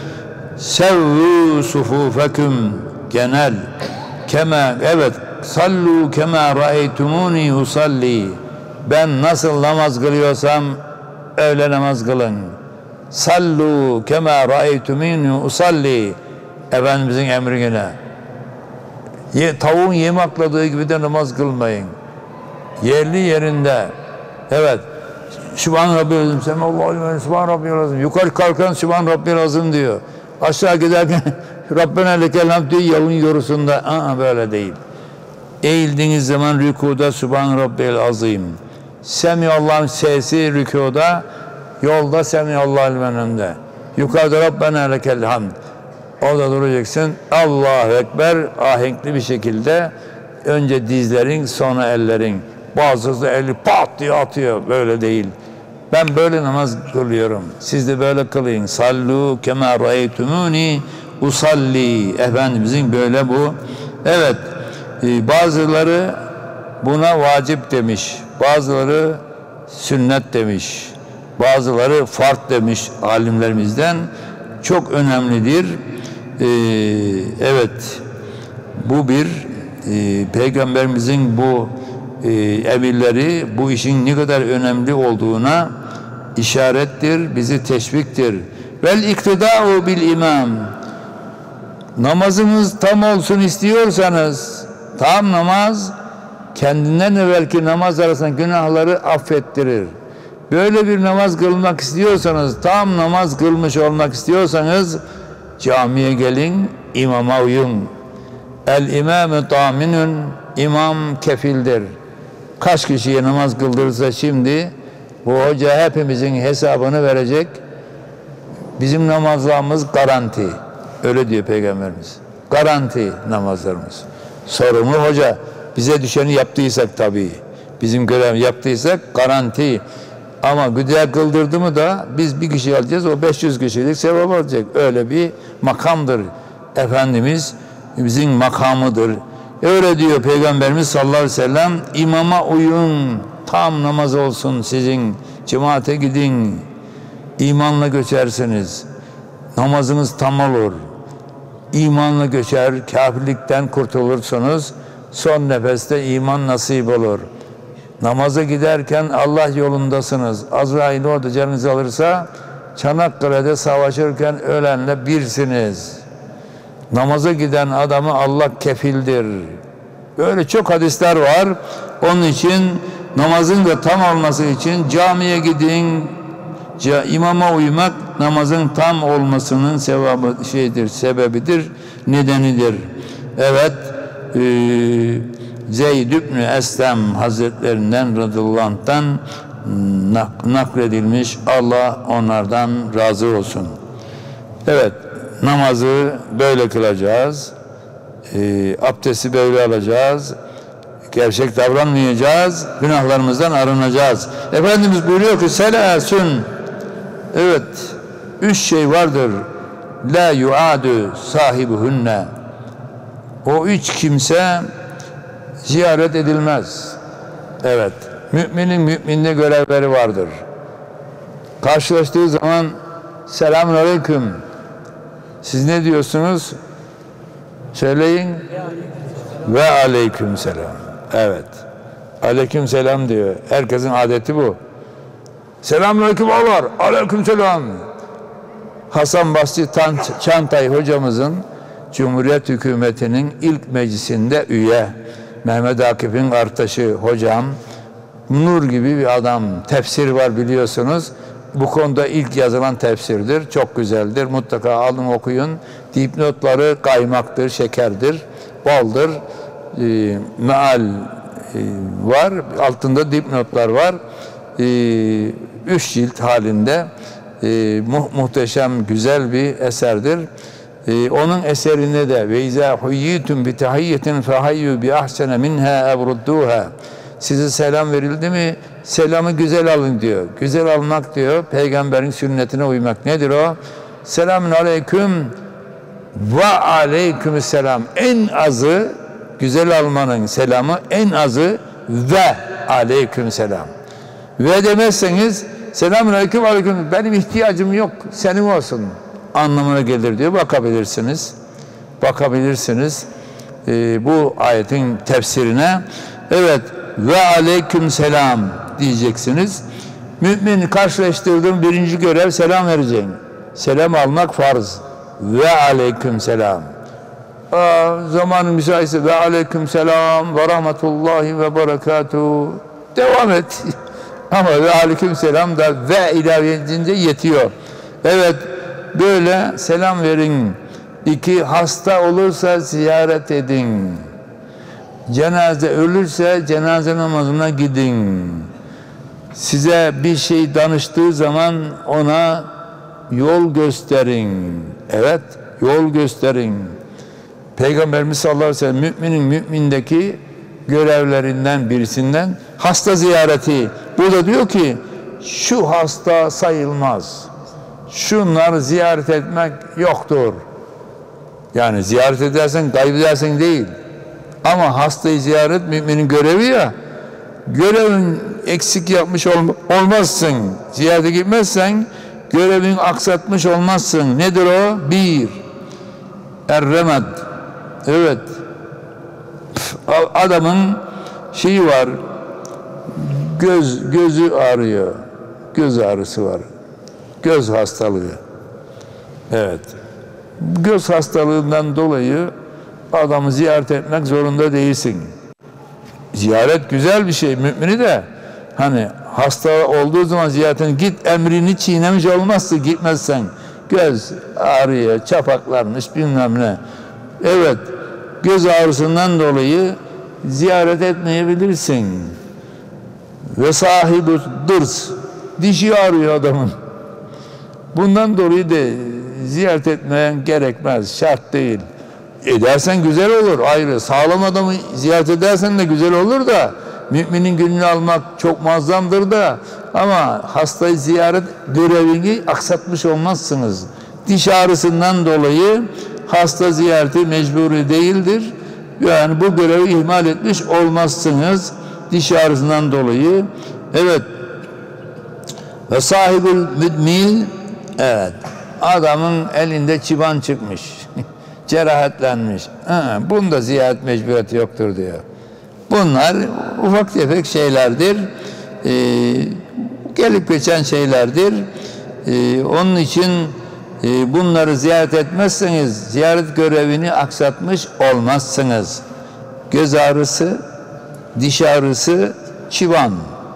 Sevvu sufufeküm, genel. Kema, evet. Sallu kema ra'eytumuni usalli. Ben nasıl namaz kılıyorsam öyle namaz kılın. Sallu kema ra'eytumuni usalli. Efendimizin emrine. Ye, tavuğun yem akladığı gibi de namaz kılmayın. Yerli yerinde. Evet. Sübhan Rabbil Azim. Semallâhu Sübhan Rabbil Azim. Yukarı kalkan Sübhan Rabbil Azim diyor. Aşağı giderken Rabbena lekel hamd diyor yolun yorusunda. Aa, böyle değil. Eğildiğiniz zaman rükuda Sübhan Rabbil Azim. Semiyallah'ın sesi rükuda, yolda Semiyallah'ın önünde. Yukarıda Rabbena lekel hamd. Orada duracaksın. Allahu Ekber, ahenkli bir şekilde önce dizlerin, sonra ellerin. Bazısı eli pat diye atıyor. Böyle değil. Ben böyle namaz kılıyorum. Siz de böyle kılın. Sallu kema ra'eytumuni usalli. Efendimizin böyle bu. Evet. Bazıları buna vacip demiş. Bazıları sünnet demiş. Bazıları farz demiş alimlerimizden. Çok önemlidir. Ee, evet. Bu bir e, Peygamberimizin bu e, emirleri bu işin ne kadar önemli olduğuna işarettir, bizi teşviktir. Vel iktidâ'u bil imam. Namazınız tam olsun istiyorsanız, tam namaz kendinden evvelki namaz arasında günahları affettirir. Böyle bir namaz kılmak istiyorsanız, tam namaz kılmış olmak istiyorsanız camiye gelin, imama uyun. El imamü taminun, imam kefildir. Kaç kişiye namaz kıldırırsa şimdi bu hoca hepimizin hesabını verecek. Bizim namazlarımız garanti. Öyle diyor Peygamberimiz. Garanti namazlarımız. Sorumlu hoca. Bize düşeni yaptıysak tabii. Bizim görev yaptıysak garanti. Ama güzel kıldırdı mı da biz bir kişi alacağız, o beş yüz kişilik sevap alacak. Öyle bir makamdır. Efendimiz bizim makamıdır. Öyle diyor Peygamberimiz sallallahu aleyhi ve sellem. İmama uyun, tam namaz olsun sizin. Cemaate gidin. İmanla göçersiniz. Namazınız tam olur. İmanla göçer, kafirlikten kurtulursunuz. Son nefeste iman nasip olur. Namaza giderken Allah yolundasınız. Azrail orada canınızı alırsa Çanakkale'de savaşırken ölenle birsiniz. Namaza giden adamı Allah kefildir. Böyle çok hadisler var. Onun için namazın da tam olması için camiye gidin. İmama uymak namazın tam olmasının sevabı şeydir, sebebidir, nedenidir. Evet, e, Zeyd ibn Eslem Hazretlerinden radıyallahu anh'tan nak nakledilmiş. Allah onlardan razı olsun. Evet, namazı böyle kılacağız. E, abdesti böyle alacağız. Gevşek davranmayacağız. Günahlarımızdan arınacağız. Efendimiz buyuruyor ki selâsün. Evet, üç şey vardır. La yu'adu sahibuhunne. O üç kimse ziyaret edilmez. Evet, müminin müminde görevleri vardır. Karşılaştığı zaman selamun aleyküm. Siz ne diyorsunuz? Söyleyin. Ve aleyküm selam. Evet. Aleyküm selam diyor. Herkesin adeti bu. Selamünaleyküm ağalar. Aleyküm selam. Hasan Basri Çantay hocamızın Cumhuriyet Hükümeti'nin ilk meclisinde üye. Mehmet Akif'in arkadaşı hocam. Nur gibi bir adam. Tefsir var biliyorsunuz. Bu konuda ilk yazılan tefsirdir. Çok güzeldir. Mutlaka alın okuyun. Dipnotları kaymaktır, şekerdir, baldır. E, meal e, var. Altında dipnotlar var. E, üç cilt halinde e, mu muhteşem, güzel bir eserdir. E, onun eserinde de ve izâ huyyitum bi tahiyyetin fehayyu bi ahsene minha evrudduha. Size selam verildi mi? Selamı güzel alın diyor. Güzel almak diyor. Peygamberin sünnetine uymak. Nedir o? Selamun aleyküm ve aleykümselam. En azı güzel almanın selamı, en azı ve aleykümselam. Ve demezseniz selamun aleyküm aleyküm. Benim ihtiyacım yok. Senin olsun anlamına gelir diyor. Bakabilirsiniz. Bakabilirsiniz. Ee, bu ayetin tefsirine. Evet. Ve aleyküm selam diyeceksiniz. Mümin karşılaştırdığım birinci görev selam vereceksin. Selam almak farz. Ve aleyküm selam. Aa, zamanı müsaitse ve aleyküm selam ve rahmetullahi ve berekatuhu. Devam et. Ama ve aleyküm selam da ve ilave edince yetiyor. Evet, böyle selam verin. İki, hasta olursa ziyaret edin. Cenaze ölürse cenaze namazına gidin. Size bir şey danıştığı zaman ona yol gösterin. Evet, yol gösterin. Peygamberimiz sallallahu aleyhi ve sellem müminin mümindeki görevlerinden birisinden hasta ziyareti. Burada diyor ki şu hasta sayılmaz. Şunları ziyaret etmek yoktur. Yani ziyaret edersen kaybedersen değil. Ama hastayı ziyaret müminin görevi ya. Görevin eksik yapmış ol olmazsın. Ziyarete gitmezsen görevini aksatmış olmazsın. Nedir o? Bir. Er-remed. Evet. Adamın şeyi var. göz gözü ağrıyor. Göz ağrısı var. Göz hastalığı. Evet. Göz hastalığından dolayı adamı ziyaret etmek zorunda değilsin. Ziyaret güzel bir şey. Mümini de hani hasta olduğu zaman ziyaretin git emrini çiğnemiş olmazsa gitmezsen. Göz ağrıyor, çapaklanmış bilmem ne. Evet, göz ağrısından dolayı ziyaret etmeyebilirsin. Ve sahibi dırs, dişi ağrıyor adamın. Bundan dolayı da ziyaret etmeyen gerekmez, şart değil. Edersen güzel olur, ayrı. Sağlam adamı ziyaret edersen de güzel olur da, müminin gönlünü almak çok muazzamdır da, ama hastayı ziyaret görevini aksatmış olmazsınız. Diş ağrısından dolayı hasta ziyareti mecburi değildir. Yani bu görevi ihmal etmiş olmazsınız. Diş ağrısından dolayı. Evet. Ve sahibül müdmil, evet. Adamın elinde çıban çıkmış. Cerahatlenmiş. Ha, bunda ziyaret mecburiyeti yoktur diyor. Bunlar ufak tefek şeylerdir. Ee, gelip geçen şeylerdir. Ee, onun için e, bunları ziyaret etmezseniz ziyaret görevini aksatmış olmazsınız. Göz ağrısı, diş ağrısı, çıban.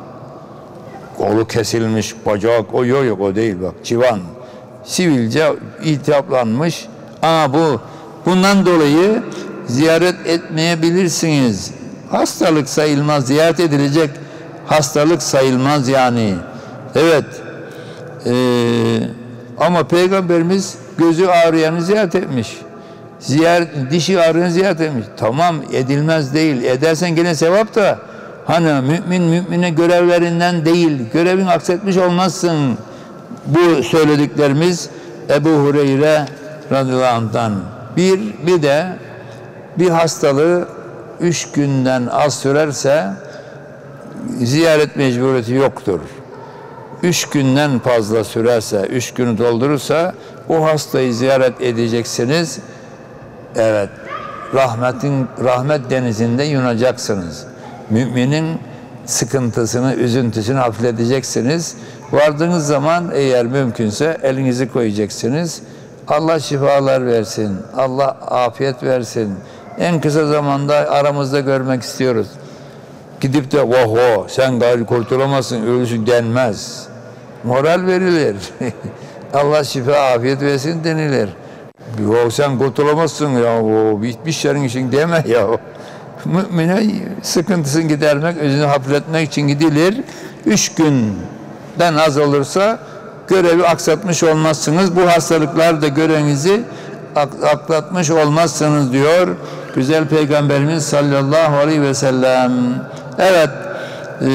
Kolu kesilmiş, bacak, o yok yok o değil bak, çıban. Sivilce iltihaplanmış. Ama bu bundan dolayı ziyaret etmeyebilirsiniz. Hastalık sayılmaz, ziyaret edilecek hastalık sayılmaz yani. Evet. Ee, ama Peygamberimiz gözü ağrıyanı ziyaret etmiş. Ziyaret, dişi ağrıyanı ziyaret etmiş. Tamam, edilmez değil. Edersen gene sevap da, hani mümin mümine görevlerinden değil, görevin aksetmiş olmazsın. Bu söylediklerimiz Ebu Hureyre radıyallahu anh'tan. Bir, bir de bir hastalığı üç günden az sürerse ziyaret mecburiyeti yoktur. Üç günden fazla sürerse, üç günü doldurursa o hastayı ziyaret edeceksiniz. Evet, rahmetin rahmet denizinde yunacaksınız. Müminin sıkıntısını, üzüntüsünü hafifleteceksiniz. Vardığınız zaman eğer mümkünse elinizi koyacaksınız. Allah şifalar versin, Allah afiyet versin. En kısa zamanda aramızda görmek istiyoruz. Gidip de vah vah sen gayri kurtulamazsın, ölüsün denmez. Moral verilir. Allah şifa afiyet versin denilir. Yo sen kurtulamazsın ya, o bitmiş yerin için deme ya. Mümine sıkıntısını gidermek, özünü hafifletmek için gidilir. Üç günden az olursa görevi aksatmış olmazsınız. Bu hastalıklarda görevinizi atlatmış olmazsınız diyor güzel Peygamberimiz sallallahu aleyhi ve sellem. Evet, e,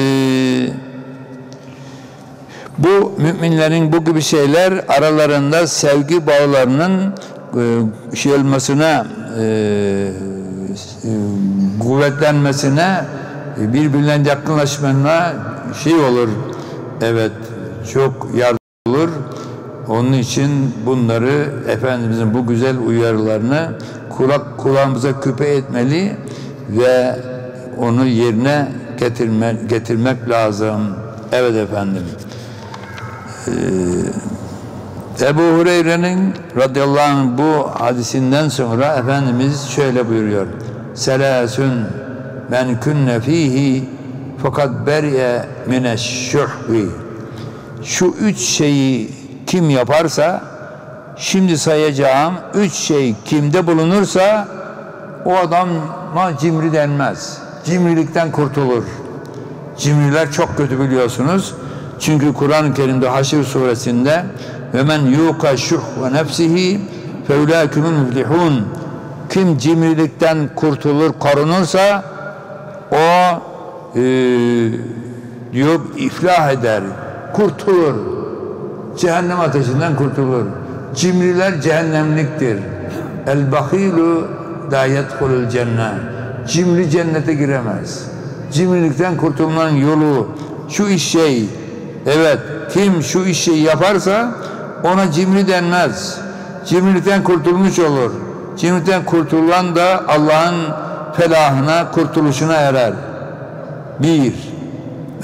bu müminlerin bu gibi şeyler aralarında sevgi bağlarının e, şey olmasına, e, e, kuvvetlenmesine, birbirlerine yakınlaşmasına şey olur. Evet, çok yardım olur. Onun için bunları Efendimizin bu güzel uyarılarını kulak kulağımıza küpe etmeli ve onu yerine getirme, getirmek lazım. Evet efendim. Ee, Ebu Hureyre'nin radıyallahu anh bu hadisinden sonra Efendimiz şöyle buyuruyor. Selâsün men künne fîhî fakat beri'e mineşşuhvi. Şu üç şeyi kim yaparsa, şimdi sayacağım üç şey kimde bulunursa o adama cimri denmez. Cimrilikten kurtulur. Cimriler çok kötü biliyorsunuz. Çünkü Kur'an-ı Kerim'de Haşr suresinde ve men yuqa şuh ve nefsihi fe ulâkümül müflihûn. Kim cimrilikten kurtulur, korunursa o e, diyor iflah eder, kurtulur. Cehennem ateşinden kurtulur. Cimriler cehennemliktir. El bahilu la yedhulul cennet. Cimri cennete giremez. Cimrilikten kurtulmanın yolu şu iş şey. Evet, kim şu işi yaparsa ona cimri denmez. Cimrilikten kurtulmuş olur. Cimrilikten kurtulan da Allah'ın felahına, kurtuluşuna erer. Bir.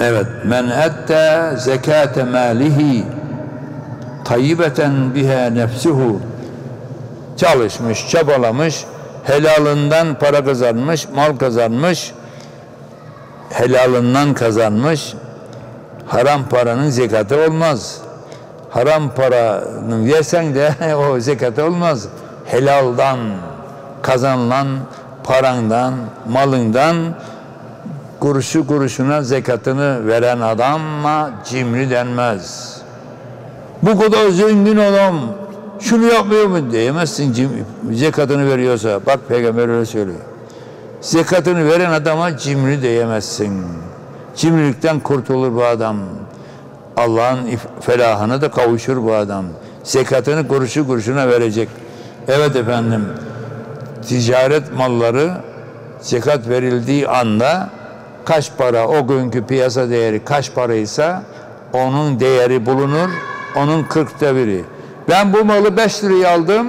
Evet, men ette zekate malihi tayyibeten biha nefsuhu, çalışmış, çabalamış, helalından para kazanmış, mal kazanmış, helalından kazanmış. Haram paranın zekatı olmaz. Haram paranı versen de o zekatı olmaz. Helaldan kazanılan parandan, malından kuruşu kuruşuna zekatını veren adama cimri denmez. Bu kadar zengin adam şunu yapmıyor mu diyemezsin, cimri, zekatını veriyorsa. Bak Peygamber öyle söylüyor. Zekatını veren adama cimri diyemezsin. Cimrilikten kurtulur bu adam. Allah'ın felahına da kavuşur bu adam. Zekatını kuruşu kuruşuna verecek. Evet efendim, ticaret malları zekat verildiği anda kaç para, o günkü piyasa değeri kaç paraysa onun değeri bulunur, onun kırkta biri. Ben bu malı beş liraya aldım,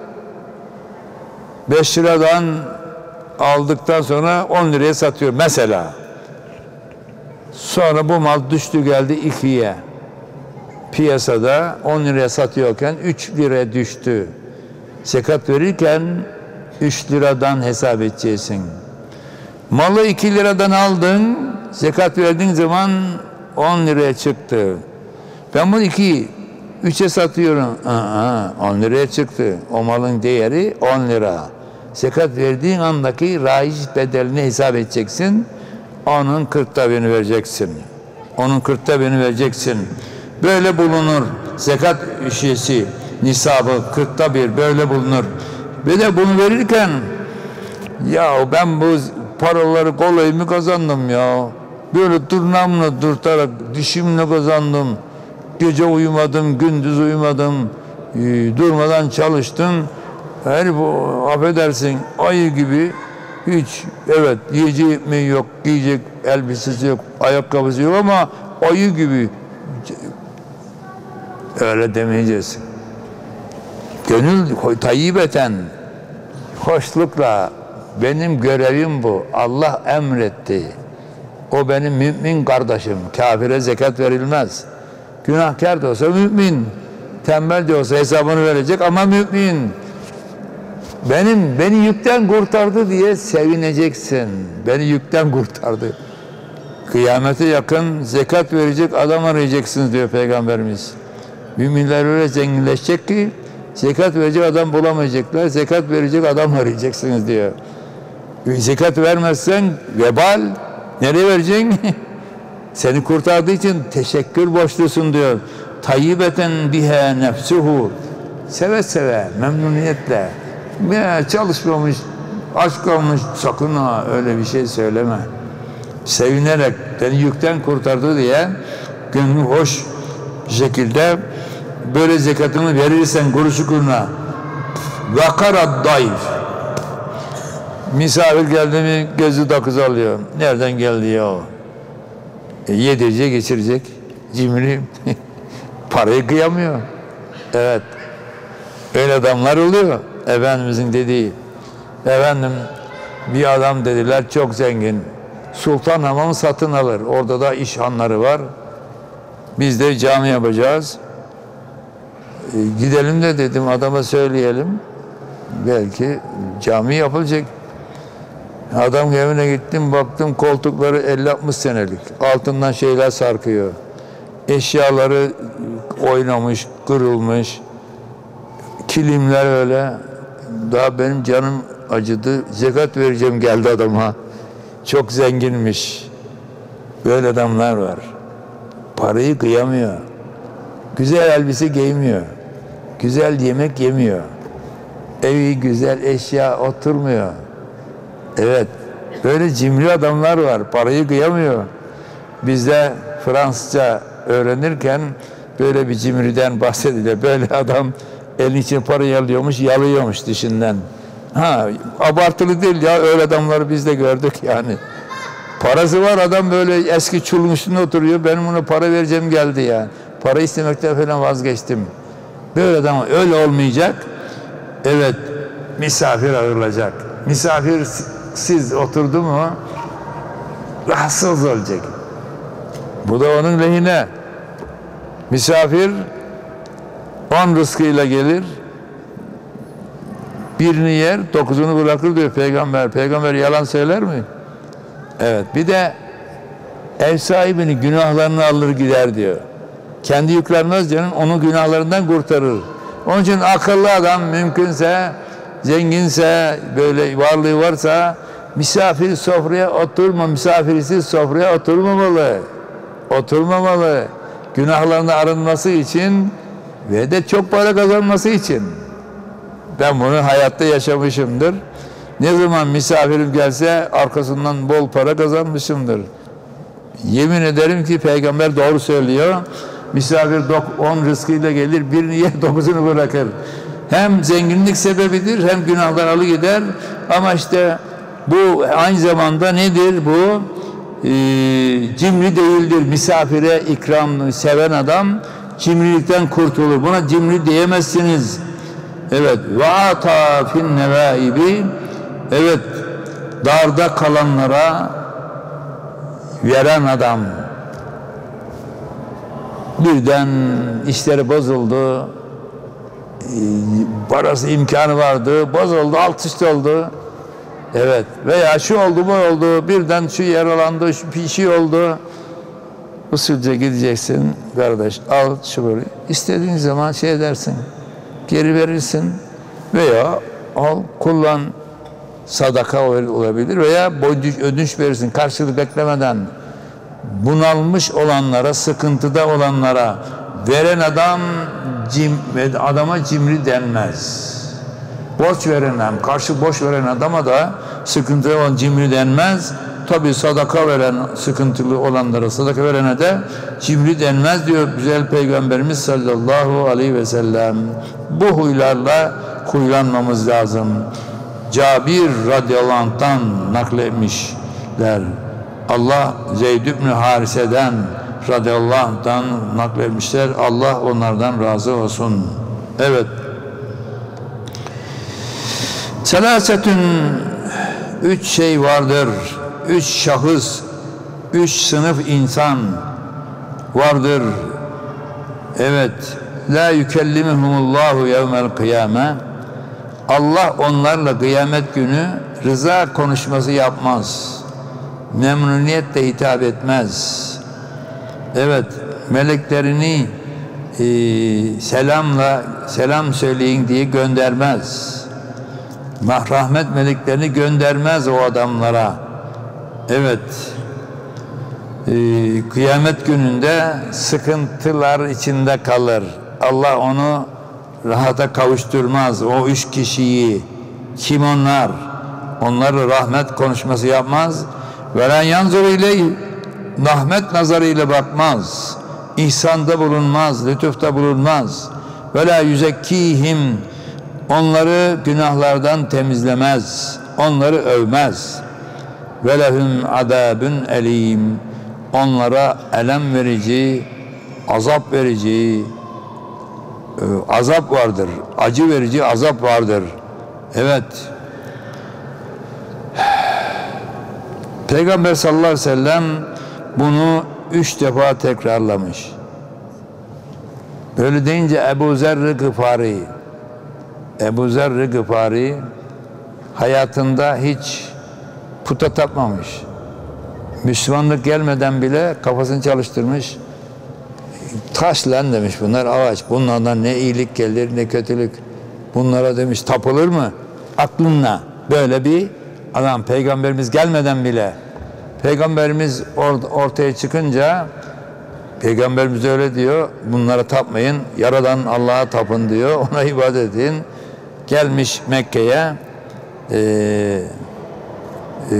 beş liradan aldıktan sonra on liraya satıyorum mesela. Sonra bu mal düştü geldi ikiye. Piyasada on liraya satıyorken üç liraya düştü. Zekat verirken üç liradan hesap edeceksin. Malı iki liradan aldın, zekat verdiğin zaman on liraya çıktı. Ben bunu iki, üçe satıyorum. Aa, on liraya çıktı. O malın değeri on lira. Zekat verdiğin andaki raiç bedelini hesap edeceksin. Onun kırkta birini vereceksin. Onun kırkta birini vereceksin. Böyle bulunur. Zekat işesi, nisabı kırkta bir böyle bulunur. Ve de bunu verirken ya ben bu paraları kolay mı kazandım ya? Böyle tırnağımla dürterek dişimle kazandım. Gece uyumadım, gündüz uyumadım. E, durmadan çalıştım. Her bu affedersin ayı gibi hiç, evet, yiyecek ekmeği yok, giyecek elbisesi yok, ayakkabısı yok ama ayı gibi. Öyle demeyeceğiz. Gönül tayyibeten, hoşlukla, benim görevim bu. Allah emretti. O benim mümin kardeşim. Kafire zekat verilmez. Günahkar da olsa mümin. Tembel de olsa hesabını verecek ama mümin. Benim, beni yükten kurtardı diye sevineceksin. Beni yükten kurtardı. Kıyamete yakın zekat verecek adam arayacaksınız diyor Peygamberimiz. Müminler öyle zenginleşecek ki zekat verecek adam bulamayacaklar. Zekat verecek adam arayacaksınız diyor. Zekat vermezsen vebal, nereye vereceksin? Seni kurtardığı için teşekkür borçlusun diyor. Tayyibeten biha nefsuhu. Seve seve, memnuniyetle. Ya çalışmamış, aç kalmış, sakın ha öyle bir şey söyleme. Sevinerek seni yükten kurtardı diye gönlü hoş bir şekilde böyle zekatını verirsen kuruşu kuruna. Vakarad dayf. Misafir geldi mi gözü dokuz alıyor. Nereden geldi ya o? E, yedirecek, geçirecek. Cimri. Parayı kıyamıyor. Evet. Öyle adamlar oluyor. Efendimizin dediği. Efendim bir adam dediler çok zengin. Sultan Hamamı satın alır. Orada da işhanları var. Biz de cami yapacağız. E, gidelim de dedim adama söyleyelim. Belki cami yapılacak. Adam evine gittim baktım koltukları elli altmış senelik. Altından şeyler sarkıyor. Eşyaları oynamış, kırılmış. Kilimler öyle. Daha benim canım acıdı. Zekat vereceğim geldi adama. Çok zenginmiş. Böyle adamlar var. Parayı kıyamıyor. Güzel elbise giymiyor. Güzel yemek yemiyor. Evi güzel eşya oturmuyor. Evet. Böyle cimri adamlar var. Parayı kıyamıyor. Bizde Fransızca öğrenirken böyle bir cimriden bahsedilir. Böyle adam elin içine parayı alıyormuş, yalıyormuş dişinden. Ha, abartılı değil ya, öyle adamları biz de gördük yani. Parası var adam böyle eski çulun üstünde oturuyor. Benim ona para vereceğim geldi ya. Para istemekten falan vazgeçtim. Böyle adam öyle olmayacak. Evet, misafir ağırlayacak. Misafir siz oturdu mu rahatsız olacak. Bu da onun lehine. Misafir on rızkıyla gelir, birini yer, dokuzunu bırakır diyor peygamber. Peygamber yalan söyler mi? Evet. Bir de ev sahibinin günahlarını alır gider diyor. Kendi yüklenmez canım, onun günahlarından kurtarır. Onun için akıllı adam mümkünse, zenginse, böyle varlığı varsa misafir sofraya oturma, misafirsiz sofraya oturmamalı. Oturmamalı. Günahlarını arınması için ve de çok para kazanması için. Ben bunu hayatta yaşamışımdır. Ne zaman misafirim gelse arkasından bol para kazanmışımdır. Yemin ederim ki peygamber doğru söylüyor. Misafir on rızkıyla gelir, birini yer, dokuzunu bırakır. Hem zenginlik sebebidir, hem günahlar alıgider. Ama işte bu aynı zamanda nedir bu? Ee, cimri değildir. Misafire ikram seven adam cimrilikten kurtulur. Buna cimri diyemezsiniz. Evet. Ve ata fin nevaibi. Evet. Darda kalanlara veren adam. Birden işleri bozuldu. Parası imkanı vardı. Bozuldu, alt üst oldu. Evet. Veya şu oldu, bu oldu. Birden şu yaralandı, şu bir şey oldu. Usulca gideceksin. Kardeş al şu böyle. İstediğin zaman şey edersin. Geri verirsin. Veya al, kullan. Sadaka olabilir. Veya ödünç verirsin. Karşılık beklemeden. Bunalmış olanlara, sıkıntıda olanlara veren adam cim, adama cimri denmez. Borç veren adam, karşı borç veren adama da sıkıntıda olan cimri denmez. Tabi sadaka veren, sıkıntılı olanlara sadaka verene de cimri denmez diyor güzel Peygamberimiz sallallahu aleyhi ve sellem. Bu huylarla huylanmamız lazım. Cabir radıyallahu anh'tan nakletmişler. Allah Zeyd ibn Harise'den radıyallahu anh'tan nakletmişler. Allah onlardan razı olsun. Evet. Selasetün üç şey vardır. Üç şahıs, üç sınıf insan vardır. Evet. La yükellimuhumullahu yevmel kıyame. Allah onlarla kıyamet günü rıza konuşması yapmaz. Memnuniyetle hitap etmez. Evet, meleklerini e, selamla selam söyleyin diye göndermez. Rahmet meleklerini göndermez o adamlara. Evet, e, kıyamet gününde sıkıntılar içinde kalır. Allah onu rahata kavuşturmaz. O üç kişiyi. Kim onlar? Onları rahmet konuşması yapmaz. Velen yanzur ile rahmet nazarıyla bakmaz. İhsanda bulunmaz, lütufta bulunmaz. Ve la yüzekkihim, onları günahlardan temizlemez. Onları övmez. Ve lehum azabun elim, onlara elem verici, azap verici azap vardır. Acı verici azap vardır. Evet. Peygamber sallallahu aleyhi ve sellem bunu üç defa tekrarlamış. Böyle deyince Ebu Zer Gıfari Ebu Zer Gıfari hayatında hiç puta tapmamış. Müslümanlık gelmeden bile kafasını çalıştırmış. Taş lan demiş, bunlar ağaç. Bunlardan ne iyilik gelir ne kötülük. Bunlara demiş tapılır mı? Aklınla. Böyle bir adam. Peygamberimiz gelmeden bile. Peygamberimiz or ortaya çıkınca Peygamberimiz öyle diyor. Bunlara tapmayın. Yaradan Allah'a tapın diyor. Ona ibadet edin. Gelmiş Mekke'ye ee, e,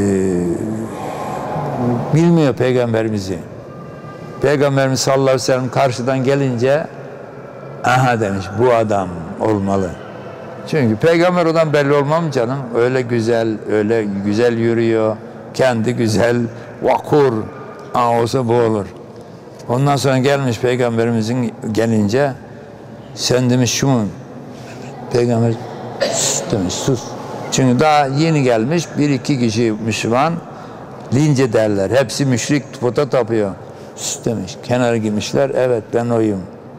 bilmiyor Peygamberimizi. Peygamberimiz sallallahu aleyhi ve sellem karşıdan gelince aha demiş, bu adam olmalı. Çünkü peygamber odan belli olmam canım. Öyle güzel, öyle güzel yürüyor. Kendi güzel, vakur. Aa, olsa bu olur. Ondan sonra gelmiş peygamberimizin gelince sen demiş şu mu? Peygamber demiş sus. Çünkü daha yeni gelmiş bir iki kişi Müslüman lince derler. Hepsi müşrik, puta tapıyor. Sus demiş. Kenara girmişler. Evet ben oyum.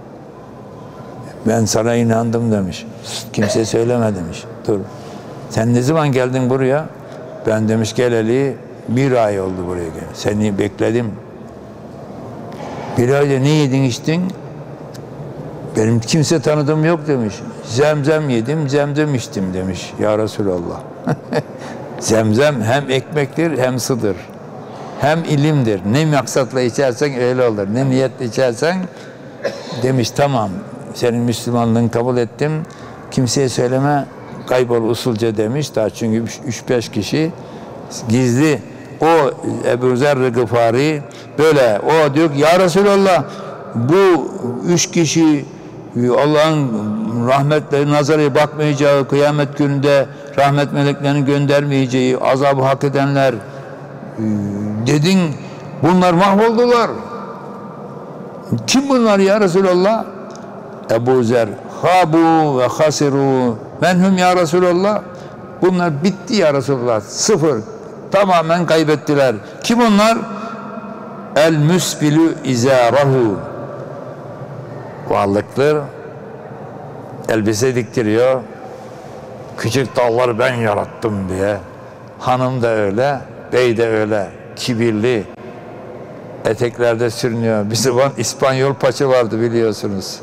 Ben sana inandım demiş. Sus, kimse söyleme demiş. Dur. Sen ne zaman geldin buraya? Ben demiş geleli bir ay oldu buraya gel. Seni bekledim. Bir ayda ne yedin içtin? Benim kimse tanıdığım yok demiş. Zemzem yedim, zemzem içtim demiş. Ya Resulallah. Zemzem hem ekmektir hem sudur. Hem ilimdir. Ne maksatla içersen öyle olur. Ne niyetle içersen demiş tamam. Senin Müslümanlığını kabul ettim. Kimseye söyleme, kaybol usulca demiş. Daha çünkü üç beş kişi gizli. O Ebu Zer Gıfari böyle. O diyor ki ya Resulallah bu üç kişi Allah'ın rahmetleri nazarı bakmayacağı, kıyamet gününde rahmet meleklerinin göndermeyeceği azabı hak edenler dedin, bunlar mahvoldular. Kim bunlar ya Resulallah? Ebu Zer habu ve hasiru menhum ya Resulallah. Bunlar bitti ya Resulallah. Sıfır. Tamamen kaybettiler. Kim onlar? El müsbilü izarahu. Varlıklar elbise diktiriyor. Küçük dalları ben yarattım diye. Hanım da öyle, bey de öyle. Kibirli. Eteklerde sürünüyor. Bir zaman İspanyol paça vardı biliyorsunuz.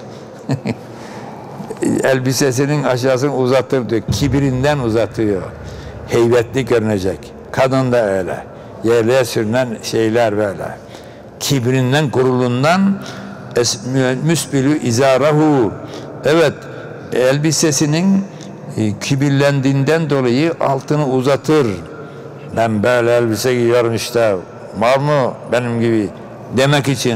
Elbisesinin aşağısını uzatır diyor. Kibirinden uzatıyor. Heybetli görünecek. Kadın da öyle. Yerliğe sürünen şeyler böyle. Kibrinden, gururundan müsbilü izarahu. Evet, elbisesinin e, kibirlendiğinden dolayı altını uzatır. Ben böyle elbise giyiyorum işte. Var mı benim gibi demek için.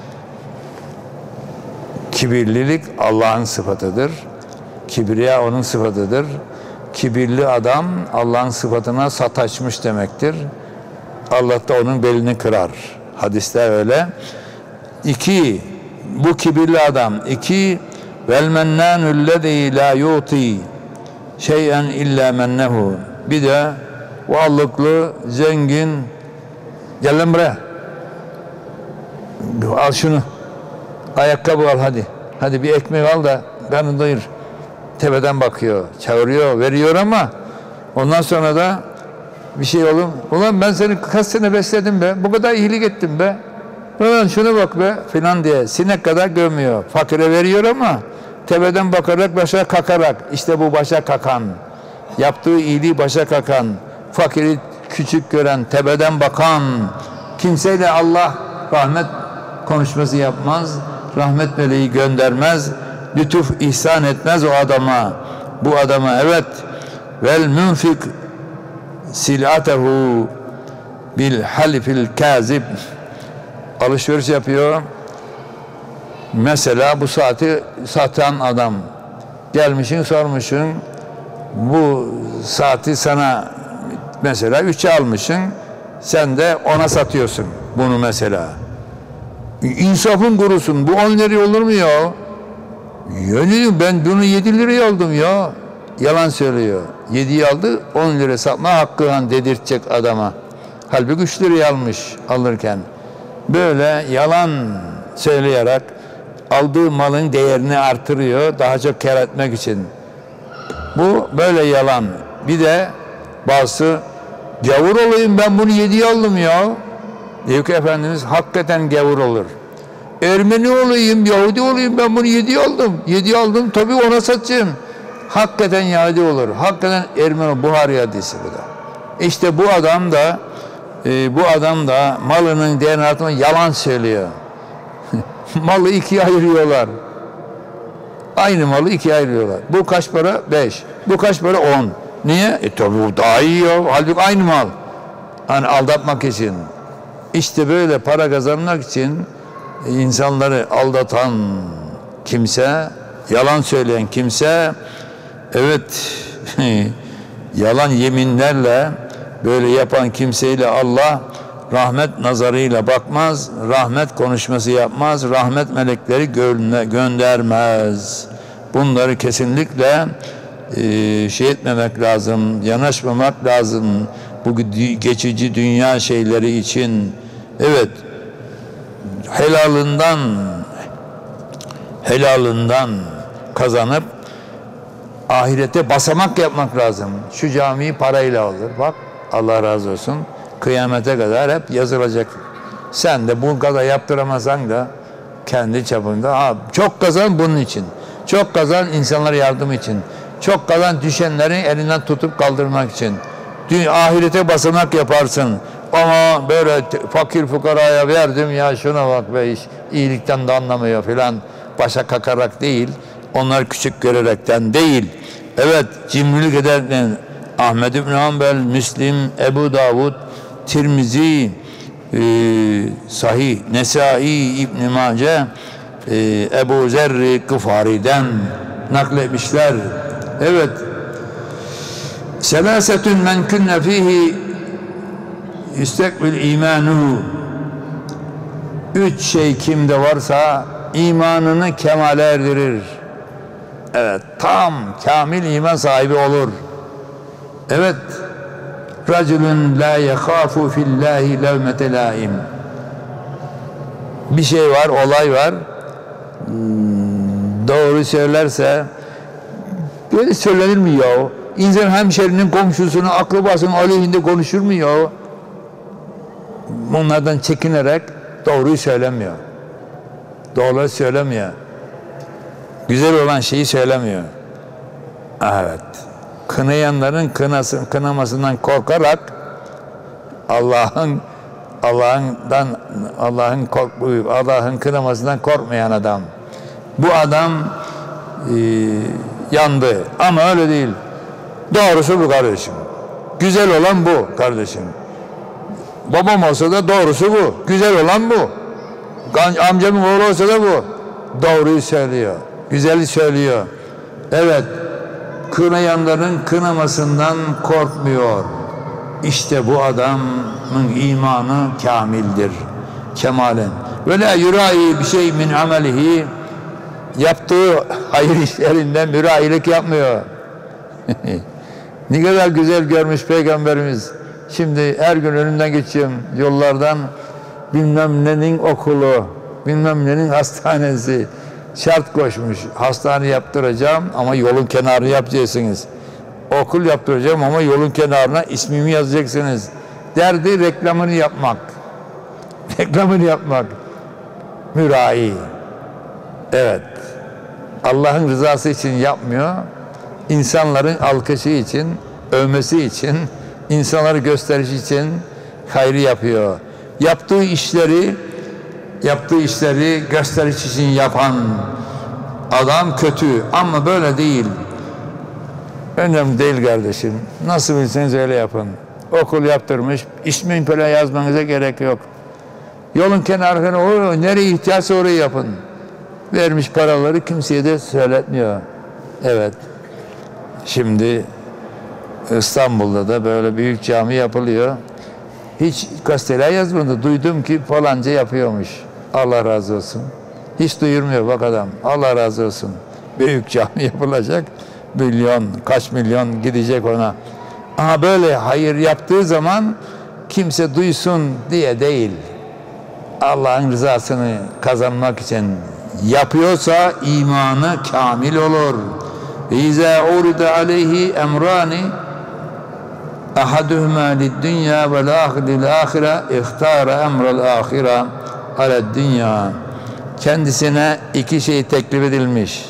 Kibirlilik Allah'ın sıfatıdır. Kibriya onun sıfatıdır. Kibirli adam Allah'ın sıfatına sataşmış demektir. Allah da onun belini kırar. Hadiste öyle. İki, bu kibirli adam. İki, vel mennânü lezî lâ yu'tî şey'en illâ mennehu. Bir de varlıklı, zengin, gel lan buraya. Al şunu. Ayakkabı al hadi. Hadi bir ekmek al da karnını doyur. Tepeden bakıyor, çağırıyor, veriyor ama ondan sonra da bir şey olur. Ulan ben seni kaç sene besledim be. Bu kadar iyilik ettim be. Ulan şuna bak be filan diye sinek kadar gömüyor. Fakire veriyor ama tepeden bakarak başa kakarak. İşte bu başa kakan. Yaptığı iyiliği başa kakan. Fakiri küçük gören, tepeden bakan. Kimseyle Allah rahmet konuşması yapmaz. Rahmet meleği göndermez. Lütuf ihsan etmez o adama. Bu adama evet. Vel münfik sil'atehu bil halifil kazib. Alışveriş yapıyor. Mesela bu saati satan adam. Gelmişsin sormuşsun. Bu saati sana mesela üçe almışsın. Sen de ona satıyorsun bunu mesela. İnsafın kurusun. Bu on liraya olur mu ya? Yani ben bunu yedi liraya aldım ya. Yalan söylüyor. yediyi aldı, on lira satma hakkı dedirtecek adama. Halbuki üç liraya almış alırken. Böyle yalan söyleyerek aldığı malın değerini artırıyor daha çok kâr etmek için. Bu böyle yalan. Bir de bazısı gavur olayım ben bunu yediye aldım ya. Diyor ki Efendimiz hakikaten gavur olur. Ermeni olayım, Yahudi olayım ben bunu yediye aldım. Yediye aldım tabii ona satacağım. Hakikaten Yahudi olur. Hakikaten Ermeni Buhari hadisi bu da. İşte bu adam da e, bu adam da malının değerini artırmak yalan söylüyor. Malı ikiye ayırıyorlar. Aynı malı ikiye ayırıyorlar. Bu kaç para? Beş. Bu kaç para? On. Niye? E tabi bu daha iyi ya. Halbuki aynı mal. Hani aldatmak için. İşte böyle para kazanmak için insanları aldatan kimse, yalan söyleyen kimse, evet yalan yeminlerle böyle yapan kimseyle Allah rahmet nazarıyla bakmaz, rahmet konuşması yapmaz, rahmet melekleri göndermez. Bunları kesinlikle e, şey etmemek lazım, yanaşmamak lazım bu geçici dünya şeyleri için. Evet, helalından helalından kazanıp ahirete basamak yapmak lazım. Şu camiyi parayla alır. Bak, Allah razı olsun. Kıyamete kadar hep yazılacak. Sen de bu kadar yaptıramazsan da kendi çapında. Ha, çok kazan bunun için. Çok kazan insanlara yardım için. Çok kazan düşenleri elinden tutup kaldırmak için. Ahirete basamak yaparsın. Ama böyle fakir fukaraya verdim ya, şuna bak be, iş iyilikten de anlamıyor filan, başa kakarak değil, onlar küçük görerekten değil. Evet, cimrilik ederken Ahmed İbn Hanbel, Müslim, Ebu Davud, Tirmizi, e, Sahih, Nesai, İbn Mace, e, Ebu Zerri Gıfari'den nakletmişler. Evet. Selasetün men künne fihi istekbil imanuhu. Üç şey kimde varsa imanını kemale erdirir. Evet, tam kamil iman sahibi olur. Evet. Raculun la yekhafu fillahi levmete laim. Bir şey var, olay var. Doğru söylerse böyle söylenir mi ya? İnsan hemşerinin, komşusunu, akrabasının aleyhinde konuşur mu ya? Bunlardan çekinerek doğruyu söylemiyor. Doğruyu söylemiyor. Güzel olan şeyi söylemiyor. Evet. Kınayanların kınası, kınamasından korkarak Allah'ın Allah'ından Allah'ın korktuğu, Allah'ın kınamasından korkmayan adam. Bu adam e, yandı. Ama öyle değil. Doğrusu bu kardeşim. Güzel olan bu kardeşim. Babam olsa da doğrusu bu. Güzel olan bu. Amcamın oğlu olsa da bu. Doğruyu söylüyor. Güzeli söylüyor. Evet. Kınayanların kınamasından korkmuyor. İşte bu adamın imanı kamildir. Kemalen. Ve la yurayi bir şey min amelihi. Yaptığı hayır işlerinden mürahilik yapmıyor. Ne kadar güzel görmüş Peygamberimiz. Şimdi her gün önünden geçiyorum yollardan, bilmem nenin okulu, bilmem nenin hastanesi şart koşmuş. Hastane yaptıracağım ama yolun kenarını yapacaksınız. Okul yaptıracağım ama yolun kenarına ismimi yazacaksınız. Derdi reklamını yapmak. Reklamını yapmak. Mürai. Evet. Allah'ın rızası için yapmıyor. İnsanların alkışı için, övmesi için, insanları gösteriş için hayrı yapıyor. Yaptığı işleri yaptığı işleri gösteriş için yapan adam kötü, ama böyle değil. Önemli değil kardeşim. Nasıl bilseniz öyle yapın. Okul yaptırmış, ismin böyle yazmanıza gerek yok. Yolun kenarına, o nereye ihtiyaçsa orayı yapın. Vermiş paraları kimseye de söyletmiyor. Evet. Şimdi İstanbul'da da böyle büyük cami yapılıyor. Hiç gazeteler yazmadı. Duydum ki falanca yapıyormuş. Allah razı olsun. Hiç duyurmuyor bak adam. Allah razı olsun. Büyük cami yapılacak. Milyon, kaç milyon gidecek ona. Ama böyle hayır yaptığı zaman kimse duysun diye değil. Allah'ın rızasını kazanmak için yapıyorsa imanı kamil olur. İza urida aleyhi emrani ahaduhuma lid-dunya ve lil-ahire ihtara emrel ahire aled-dünya. Kendisine iki şey teklif edilmiş.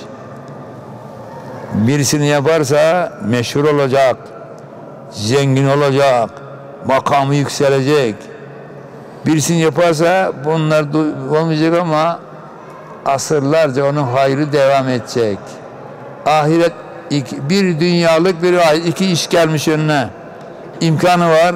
Birisini yaparsa meşhur olacak, zengin olacak, makamı yükselecek. Birisini yaparsa bunlar olmayacak ama asırlarca onun hayrı devam edecek. Ahiret iki, bir dünyalık bir ahiret, iki iş gelmiş önüne. İmkanı var.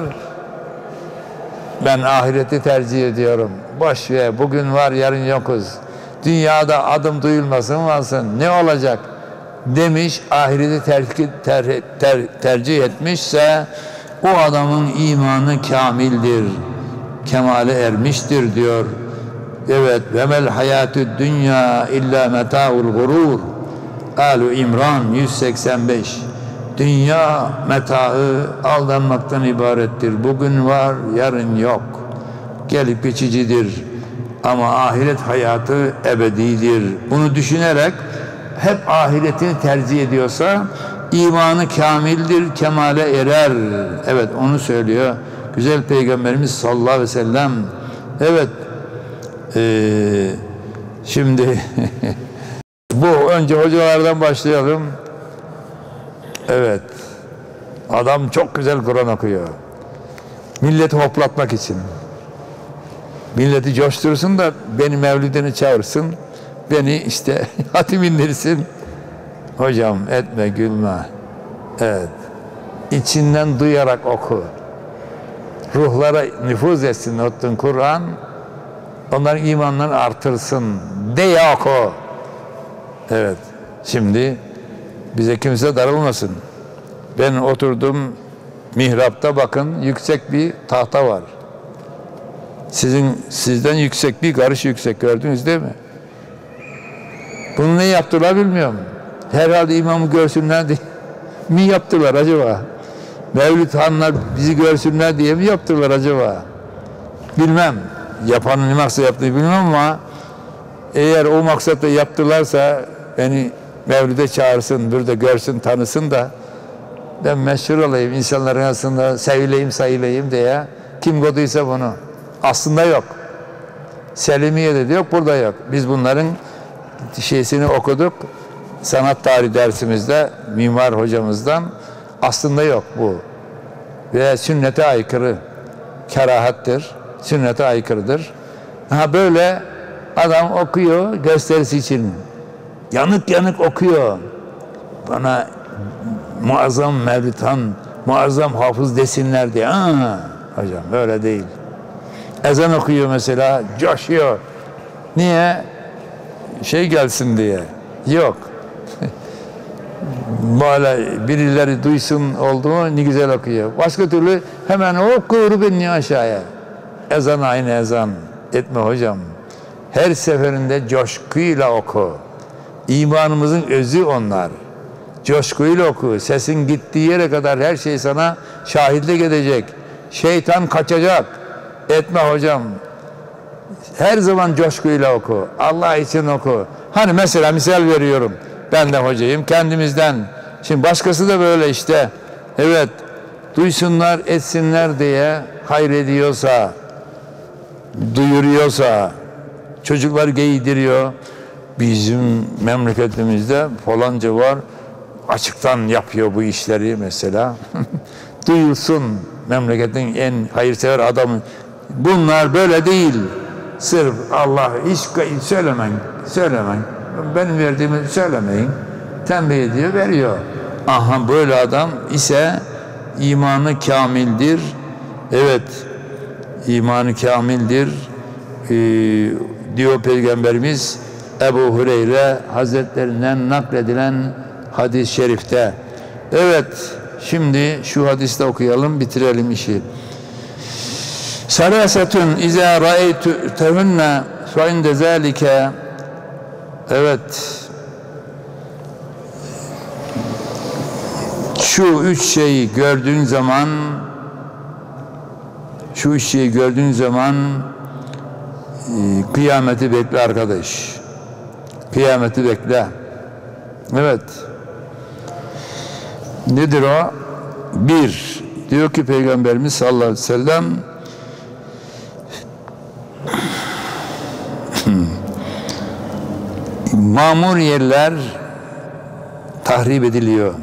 Ben ahireti tercih ediyorum. Boş ver, bugün var yarın yokuz. Dünyada adım duyulmasın varsın. Ne olacak? Demiş, ahireti ter, ter, ter, tercih etmişse o adamın imanı kamildir. Kemale ermiştir diyor. Evet, ve mel hayatü dünya illa meta'ul gurur. Al-u İmran yüz seksen beş. Dünya metaı aldanmaktan ibarettir. Bugün var, yarın yok. Gelip geçicidir. Ama ahiret hayatı ebedidir. Bunu düşünerek hep ahiretini tercih ediyorsa imanı kamildir, kemale erer. Evet, onu söylüyor güzel Peygamberimiz sallallahu aleyhi ve sellem. Evet, ee, şimdi bu önce hocalardan başlayalım. Evet, adam çok güzel Kur'an okuyor. Milleti hoplatmak için. Milleti coştursun da beni mevlidini çağırsın. Beni işte hatim indirsin. Hocam etme, gülme. Evet. İçinden duyarak oku. Ruhlara nüfuz etsin okuduğun Kur'an. Onların imanlarını artırsın diye oku. Evet. Şimdi bize kimse darılmasın. Ben oturdum mihrapta, bakın yüksek bir tahta var. Sizin sizden yüksek, bir karış yüksek, gördünüz değil mi? Bunu ne yaptılar bilmiyorum. Herhalde imamı görsünler diye mi yaptılar acaba? Mevlüt hanlar bizi görsünler diye mi yaptılar acaba? Bilmem. Yapanın ne maksat yaptığını bilmem ama eğer o maksatla yaptılarsa beni mevlüde çağırsın, burada görsün, tanısın da ben meşhur olayım, insanların arasında sevileyim, sayılayım diye. Kim koduysa bunu. Aslında yok. Selimiye'de de yok, burada yok. Biz bunların şeysini okuduk. Sanat tarihi dersimizde mimar hocamızdan. Aslında yok bu. Ve sünnete aykırı. Kerahattır. Sünnete aykırıdır. Ha, böyle adam okuyor gösterisi için. Yanık yanık okuyor. Bana muazzam Mevlüt Han, muazzam hafız desinler diye. Aa, hocam böyle değil. Ezan okuyor mesela, coşuyor. Niye? Şey gelsin diye. Yok. Böyle birileri duysun olduğunu ne güzel okuyor. Başka türlü hemen okur beni aşağıya. Ezan aynı ezan. Etme hocam. Her seferinde coşkuyla oku. İmanımızın özü onlar. Coşkuyla oku. Sesin gittiği yere kadar her şey sana şahitlik edecek. Şeytan kaçacak. Etme hocam. Her zaman coşkuyla oku. Allah için oku. Hani mesela misal veriyorum. Ben de hocayım kendimizden. Şimdi başkası da böyle işte. Evet. Duysunlar, etsinler diye hayrediyorsa, duyuruyorsa, çocuklar giydiriyor. Bizim memleketimizde falanca var. Açıktan yapıyor bu işleri mesela. Duyulsun, memleketin en hayırsever adamı. Bunlar böyle değil. Sırf Allah hiç söylemeyin, söylemeyin. Benim verdiğimi söylemeyin. Tembih ediyor, veriyor. Aha, böyle adam ise imanı kamildir. Evet, imanı kamildir. Ee, diyor Peygamberimiz Ebu Hureyre Hazretlerinden nakledilen hadis-i şerifte. Evet, şimdi şu hadiste okuyalım, bitirelim işi. Serasetun izâ ra'eytehunne fe inde zâlike. Evet, şu üç şeyi gördüğün zaman şu üç şeyi gördüğün zaman e, kıyameti bekle arkadaş. Kıyameti bekle. Evet. Nedir o? Bir, diyor ki Peygamberimiz sallallahu aleyhi ve sellem mamur yerler tahrip ediliyor.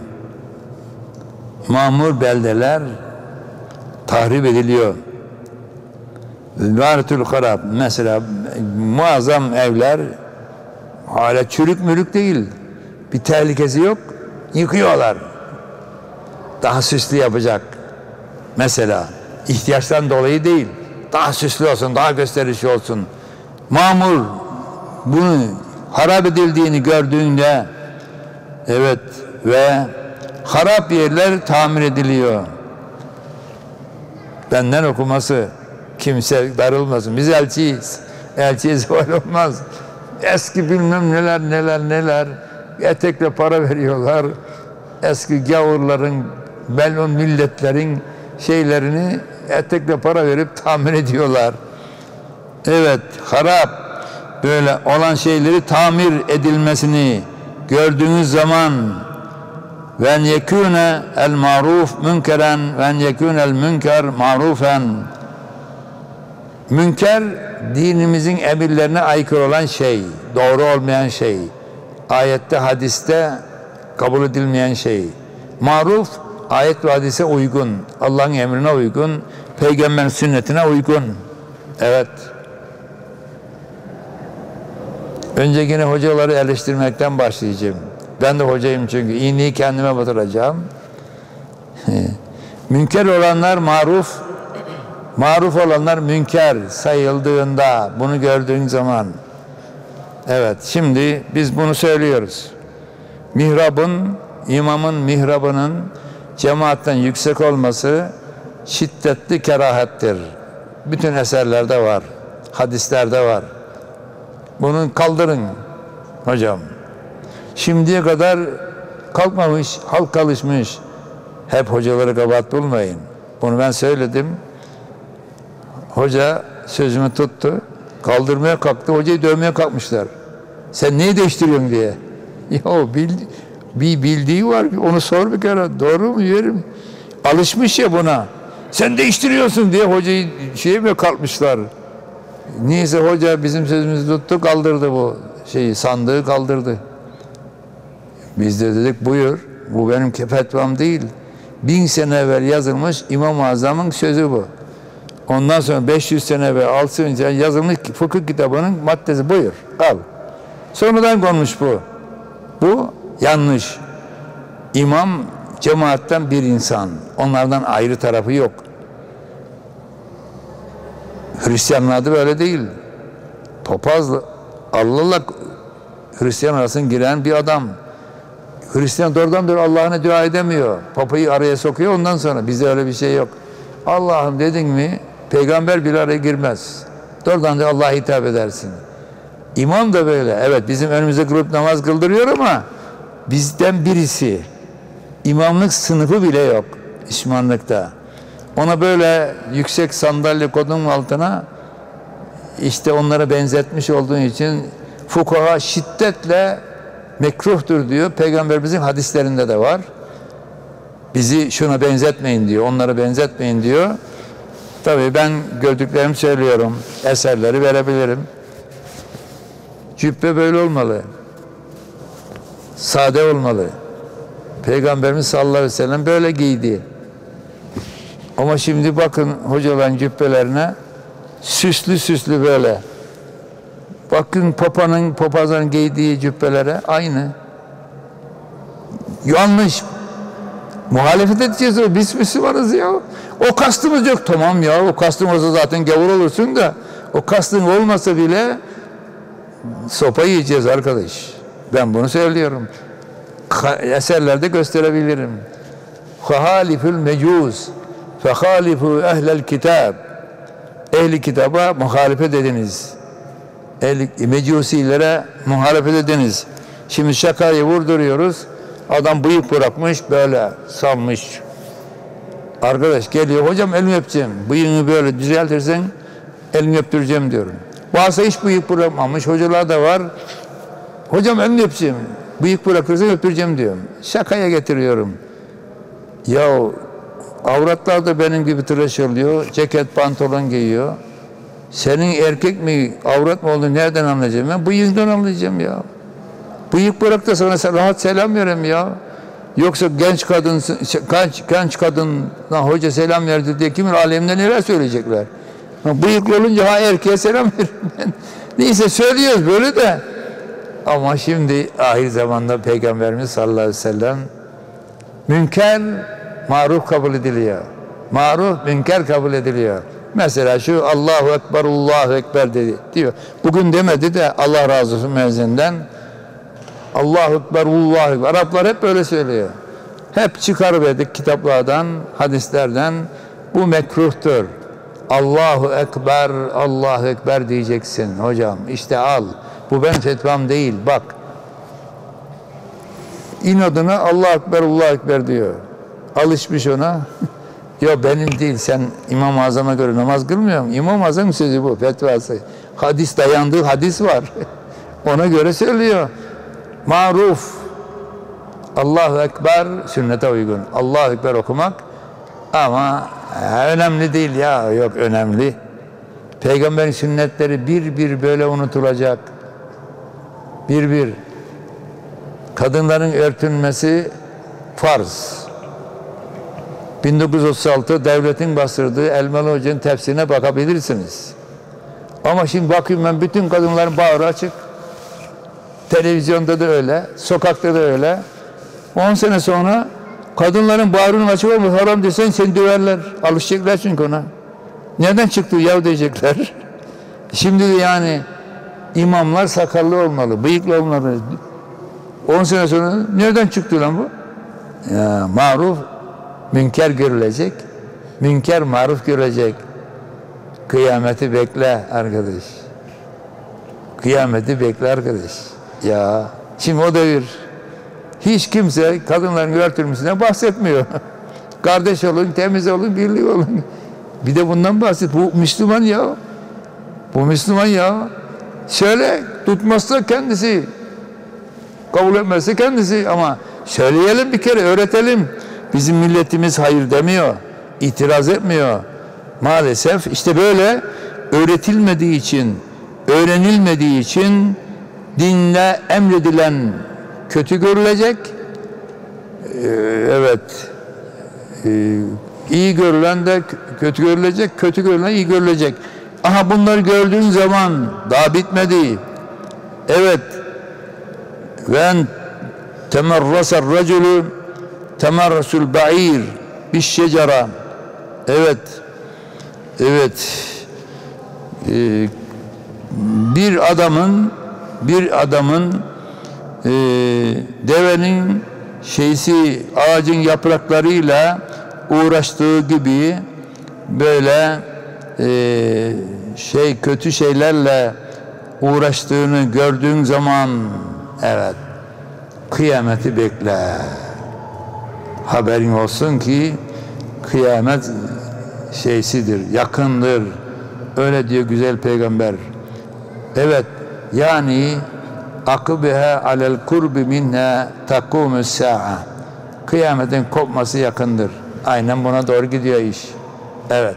Mamur beldeler tahrip ediliyor. Vâretül harab, mesela muazzam evler hala çürük mürük değil. Bir tehlikesi yok. Yıkıyorlar. Daha süslü yapacak. Mesela ihtiyaçtan dolayı değil. Daha süslü olsun, daha gösterişli olsun. Mamur bunu harap edildiğini gördüğünde, evet, ve harap yerler tamir ediliyor. Benden okuması, kimse darılmasın. Biz elçiyiz. Elçiye zeval olmaz. Eski bilmem neler neler neler etekle para veriyorlar. Eski gavurların, melun milletlerin şeylerini etekle para verip tamir ediyorlar. evet, harap böyle olan şeyleri tamir edilmesini gördüğünüz zaman ven yekûne el maruf münkeren ven yekûne el münker marufen, münker dinimizin emirlerine aykırı olan şey, doğru olmayan şey, ayette hadiste kabul edilmeyen şey, maruf ayet ve hadise uygun, Allah'ın emrine uygun, peygamberin sünnetine uygun. Evet. Önce yine hocaları eleştirmekten başlayacağım. Ben de hocayım çünkü. İğneyi kendime batıracağım. Münker olanlar maruf, maruf olanlar münker sayıldığında, bunu gördüğün zaman. Evet, şimdi biz bunu söylüyoruz. Mihrabın, imamın mihrabının cemaatten yüksek olması şiddetli kerahattir. Bütün eserlerde var, hadislerde var. Bunu kaldırın hocam. Şimdiye kadar kalkmamış, halk alışmış. Hep hocaları kabahat bulmayın. Bunu ben söyledim. Hoca sözümü tuttu. Kaldırmaya kalktı. Hocayı dövmeye kalkmışlar. Sen neyi değiştiriyorsun diye. Ya bil, bir bildiği var. Onu sor bir kere. Doğru mu yerim? Alışmış ya buna. Sen değiştiriyorsun diye hocayı şeye mi kalkmışlar? Neyse hoca bizim sözümüzü tuttu, kaldırdı bu şeyi, sandığı kaldırdı. Biz de dedik buyur, bu benim fetvam değil. Bin sene evvel yazılmış İmam-ı Azam'ın sözü bu. Ondan sonra beş yüz sene evvel, altı yüz sene yazılmış fıkıh kitabının maddesi, buyur, al. Sonradan konmuş bu. Bu yanlış. İmam cemaatten bir insan. Onlardan ayrı tarafı yok. Hristiyanın adı böyle değil. Papazla Allah'la Hristiyan arasına giren bir adam. Hristiyan doğrudan doğru Allah'ına dua edemiyor. Papayı araya sokuyor, ondan sonra bizde öyle bir şey yok. Allah'ım dedin mi peygamber bir araya girmez. Doğrudan da Allah'a hitap edersin. İmam da böyle. Evet, bizim önümüze kılıp namaz kıldırıyor ama bizden birisi. İmamlık sınıfı bile yok Müslümanlıkta. Ona böyle yüksek sandalye kodunun altına işte onlara benzetmiş olduğu için fukaha şiddetle mekruhtur diyor. Peygamberimizin hadislerinde de var. Bizi şuna benzetmeyin diyor. Onlara benzetmeyin diyor. Tabii ben gördüklerimi söylüyorum. Eserleri verebilirim. Cübbe böyle olmalı. Sade olmalı. Peygamberimiz sallallahu aleyhi ve sellem böyle giydi. Ama şimdi bakın hocaların cübbelerine süslü süslü böyle. Bakın papanın, papazların giydiği cübbelere aynı. Yanlış. Muhalefet edeceğiz. Biz Müslümanız ya. O kastımız yok. Tamam ya, o kastın olsa zaten gavur olursun da o kastın olmasa bile sopa yiyeceğiz arkadaş. Ben bunu söylüyorum. Eserlerde gösterebilirim. Halifül mecuz fehalifu ehlel kitab. Ehli kitaba muhalefet ediniz. Ehli mecusilere muhalefet ediniz. Şimdi şakayı vurduruyoruz. Adam bıyık bırakmış, böyle salmış. Arkadaş geliyor, hocam elini öpeceğim. Bıyığını böyle düzeltirsen elini öptüreceğim diyorum. Bazı hiç bıyık bırakmamış hocalar da var. Hocam elini öpeceğim. Bıyık bırakırsan öptüreceğim diyorum. Şakaya getiriyorum. Ya avratlar da benim gibi tıraş oluyor. Ceket, pantolon giyiyor. Senin erkek mi, avrat mı olduğunu nereden anlayacağım? Ben bıyığından anlayacağım ya. Bıyık bırak da sana rahat selam verem ya. Yoksa genç kadın, genç, genç kadına hoca selam verdi diye kimin alemde neler söyleyecekler. Bıyıklı olunca ha erkeğe selam veririm. Neyse söylüyoruz böyle de. Ama şimdi ahir zamanda Peygamberimiz sallallahu aleyhi ve sellem münker maruf kabul ediliyor. Maruf münker kabul ediliyor. Mesela şu Allahu Ekber, Allahu Ekber dedi diyor. Bugün demedi de Allah razı olsun müezzinden. Allahu Ekber, Allahu Ekber. Araplar hep böyle söylüyor. Hep çıkarıverdik kitaplardan, hadislerden. Bu mekruhtur. Allahu Ekber, Allahu Ekber diyeceksin hocam. İşte al. Bu benim fetvam değil. Bak. İnadına Allahu Ekber, Allahu Ekber diyor. Alışmış ona. Yok benim değil, sen İmam-ı Azam'a göre namaz kılmıyor musun? İmam-ı Azam sözü bu, fetvası. Hadis, dayandığı hadis var. Ona göre söylüyor. Maruf. Allahu Ekber sünnete uygun. Allahu Ekber okumak ama e, önemli değil ya. Yok önemli. Peygamberin sünnetleri bir bir böyle unutulacak. Bir bir. Kadınların örtünmesi farz. bin dokuz yüz otuz altı devletin bastırdığı Elmalı Hoca'nın tefsirine bakabilirsiniz. Ama şimdi bakayım ben, bütün kadınların bağrı açık. Televizyonda da öyle, sokakta da öyle. on sene sonra kadınların bağrının açık olması haram desen seni döverler. Alışacaklar çünkü ona. Nereden çıktı ya diyecekler. Şimdi de yani imamlar sakallı olmalı, bıyıklı olmalı. on sene sonra nereden çıktı lan bu? Ya, maruf münker görülecek. Münker maruf görecek. Kıyameti bekle arkadaş. Kıyameti bekle arkadaş. Ya şimdi o devir. Hiç kimse kadınların örtülmesinden bahsetmiyor. Kardeş olun, temiz olun, birlik olun. Bir de bundan bahset. Bu Müslüman ya. Bu Müslüman ya. Şöyle tutmazsa kendisi. Kabul etmezse kendisi. Ama söyleyelim bir kere, öğretelim. Bizim milletimiz hayır demiyor. İtiraz etmiyor. Maalesef işte böyle öğretilmediği için, öğrenilmediği için dinle emredilen kötü görülecek. Ee, evet. Ee, iyi görülen de kötü görülecek, kötü görülen iyi görülecek. Aha bunları gördüğün zaman daha bitmedi. Evet. Ve temerrasar raculu temerrasul ba'ir bis şecera. Evet. Evet. Ee, bir adamın bir adamın e, devenin şeysi ağacın yapraklarıyla uğraştığı gibi böyle e, şey kötü şeylerle uğraştığını gördüğün zaman evet kıyameti bekle. Haberin olsun ki kıyamet şeysidir, yakındır. Öyle diyor güzel peygamber. Evet, yani akıbeha alel kurbi minha takumus sa'a. Kıyametin kopması yakındır. Aynen buna doğru gidiyor iş. Evet.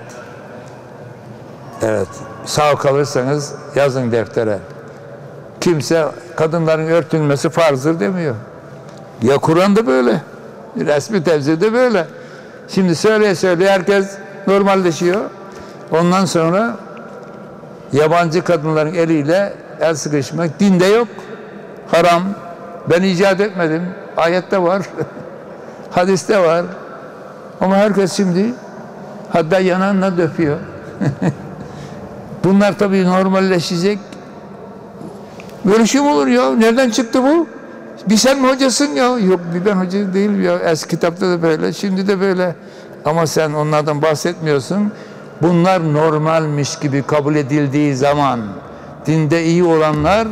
Evet. Sağ kalırsanız yazın deftere. Kimse kadınların örtülmesi farzdır demiyor. Ya Kur'an'da böyle. Resmi tefsirde böyle. Şimdi söyleye söyleye herkes normalleşiyor. Ondan sonra yabancı kadınların eliyle el sıkışmak dinde yok. Haram. Ben icat etmedim. Ayette var. Hadiste var. Ama herkes şimdi hatta yanağına döpüyor. Bunlar tabii normalleşecek. Böyle şey mi olur ya? Nereden çıktı bu? Bir sen mi hocasın ya? Yok bir ben hoca değilim ya. Eski kitapta da böyle, şimdi de böyle. Ama sen onlardan bahsetmiyorsun. Bunlar normalmiş gibi kabul edildiği zaman dinde iyi olanlar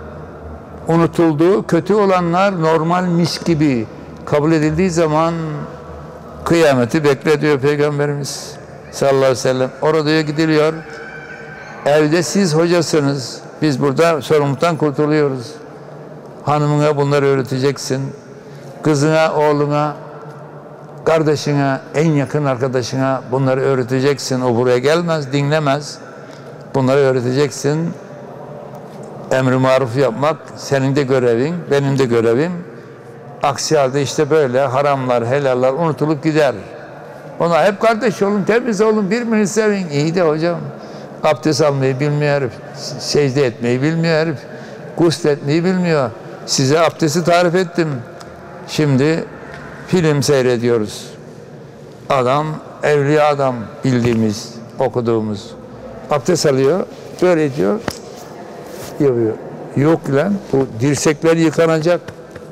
unutuldu, kötü olanlar normalmiş gibi kabul edildiği zaman kıyameti bekle diyor Peygamberimiz sallallahu aleyhi ve sellem. Oraya gidiliyor. Evde siz hocasınız. Biz burada sorumluluktan kurtuluyoruz. Hanımına bunları öğreteceksin. Kızına, oğluna, kardeşine, en yakın arkadaşına bunları öğreteceksin. O buraya gelmez, dinlemez. Bunları öğreteceksin. Emri maruf yapmak senin de görevin, benim de görevim. Aksi halde işte böyle haramlar, helallar unutulup gider. Ona hep kardeş olun, temiz olun, birbirini sevin. İyi de hocam, abdest almayı bilmiyor herif, secde etmeyi bilmiyor herif, gusletmeyi bilmiyor. Size abdesti tarif ettim. Şimdi film seyrediyoruz. Adam, evliya adam bildiğimiz, okuduğumuz. Abdest alıyor, böyle diyor, yapıyor. Yok lan, bu dirsekler yıkanacak.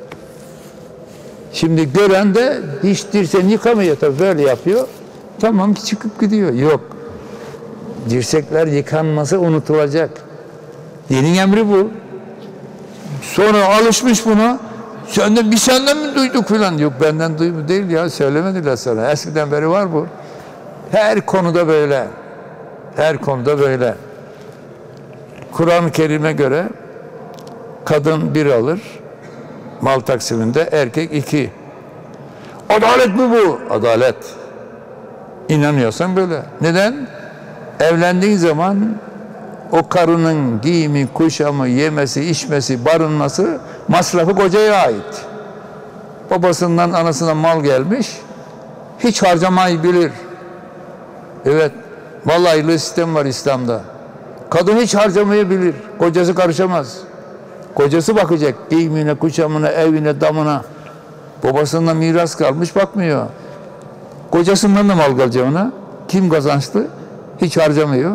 Şimdi gören de hiç dirseğini yıkamıyor tabii, böyle yapıyor. Tamam, çıkıp gidiyor. Yok. Dirsekler yıkanması unutulacak. Dinin emri bu. Sonra alışmış buna. Senden, bir senden mi duyduk filan? Yok benden duymu değil ya, söylemediler sana. Eskiden beri var bu. Her konuda böyle. Her konuda böyle. Kur'an-ı Kerim'e göre kadın bir alır mal taksiminde, erkek iki. Adalet mi bu? Adalet. İnanıyorsan böyle. Neden? Evlendiğin zaman o karının giyimi, kuşamı, yemesi, içmesi, barınması masrafı kocaya ait. Babasından, anasından mal gelmiş, hiç harcamayı bilir. Evet, valaylı sistem var İslam'da. Kadın hiç harcamayı bilir, kocası karışamaz. Kocası bakacak giyimine, kuşamına, evine, damına. Babasından miras kalmış, bakmıyor. Kocasından da mal gelecek ona. Kim kazançlı? Hiç harcamıyor.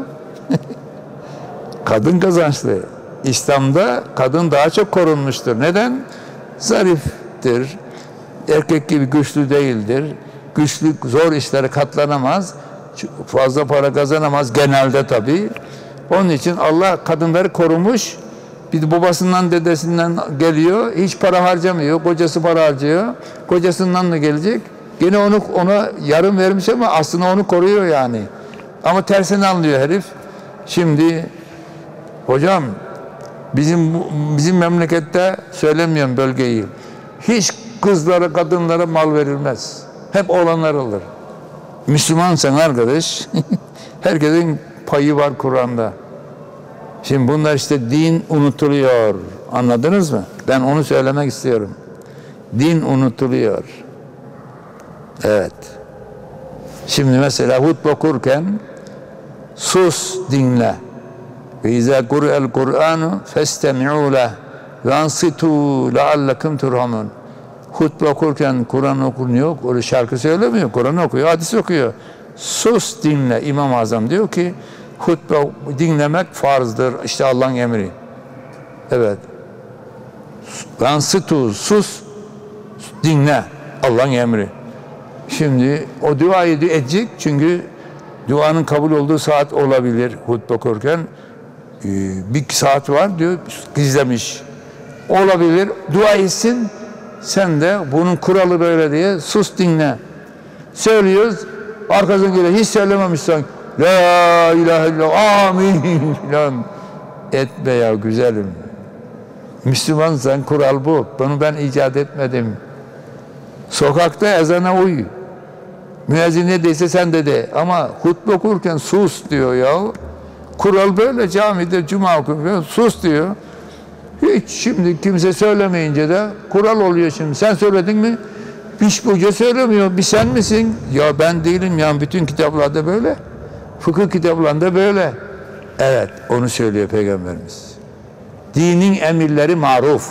Kadın kazançlı. İslam'da kadın daha çok korunmuştur. Neden? Zariftir. Erkek gibi güçlü değildir. Güçlü, zor işlere katlanamaz. Fazla para kazanamaz genelde tabii. Onun için Allah kadınları korumuş. Bir de babasından, dedesinden geliyor. Hiç para harcamıyor. Kocası para harcıyor. Kocasından da gelecek. Gene onu ona yarım vermiş ama aslında onu koruyor yani. Ama tersini anlıyor herif. Şimdi hocam bizim bizim memlekette, söylemiyorum bölgeyi, hiç kızlara, kadınlara mal verilmez. Hep oğlanlar alır. Müslümansan arkadaş, herkesin payı var Kur'an'da. Şimdi bunlar işte din unutuluyor. Anladınız mı? Ben onu söylemek istiyorum. Din unutuluyor. Evet. Şimdi mesela hutbe okurken sus, dinle. Ve izâ kur'el Kur'anu festemi'û leh ve ansitû leallekum turhamun. Hutbe okurken Kur'an okunuyor, öyle şarkı söylemiyor, Kur'an okuyor, hadis okuyor. Sus, dinle. İmam-ı Azam diyor ki hutbe dinlemek farzdır. İşte Allah'ın emri. Evet. Ansitû, sus, dinle. Allah'ın emri. Şimdi o duayı edecek, çünkü duanın kabul olduğu saat olabilir hutbe okurken. Ee, bir saat var diyor, gizlemiş. Olabilir, dua etsin, sen de bunun kuralı böyle diye sus, dinle. Söylüyoruz, arkasından geliyor, hiç söylememişsen la ilahe illallah, amin filan. Etme ya güzelim. Müslümansan kural bu. Bunu ben icat etmedim. Sokakta ezana uy. Müezzin ne deyse sen de de. Ama hutbe okurken sus diyor ya. Kural böyle, camide cuma okurken sus diyor. Hiç şimdi kimse söylemeyince de kural oluyor şimdi. Sen söyledin mi? Hiç hoca söylemiyor. Bir sen misin? Ya ben değilim ya. Bütün kitaplarda böyle. Fıkıh kitaplarında böyle. Evet, onu söylüyor Peygamberimiz. Dinin emirleri maruf.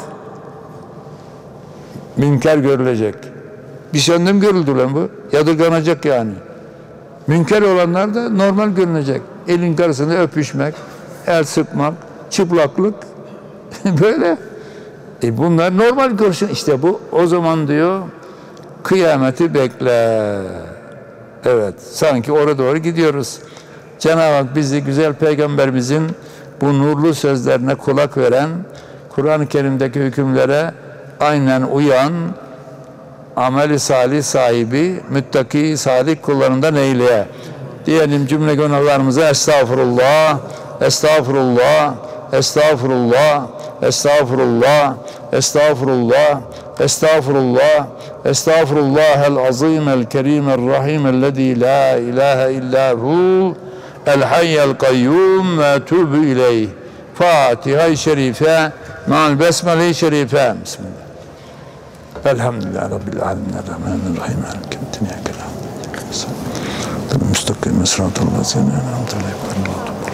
Münker görülecek. Bir senden görüldü lan bu. Yadırganacak yani. Münker olanlar da normal görünecek. Elin karşısında öpüşmek, el sıkmak, çıplaklık. Böyle. E bunlar normal görsün. İşte bu. O zaman diyor kıyameti bekle. Evet. Sanki oraya doğru gidiyoruz. Cenab-ı Hak bizi güzel Peygamberimizin bu nurlu sözlerine kulak veren, Kur'an-ı Kerim'deki hükümlere aynen uyan, amel-i salih sahibi, müttaki, salih kullarından eyleye. Diyelim cümle günahlarımıza estağfurullah, estağfurullah, estağfurullah, estağfurullah, estağfurullah, estağfurullah, estağfurullahel azim el kerim el rahim ellezî la ilahe illâhu el hayyel kayyum ve tûbü ileyh. Fatiha-i Şerife ma'al besmele-i Şerife. Bismillah. Elhamdülillah Rabbil alemin. Errahmanirrahim. Maliki yevmiddin. İyyâke na'budu ve iyyâke nestaîn. Müstakîm sıratal lezîne en'amte aleyhim.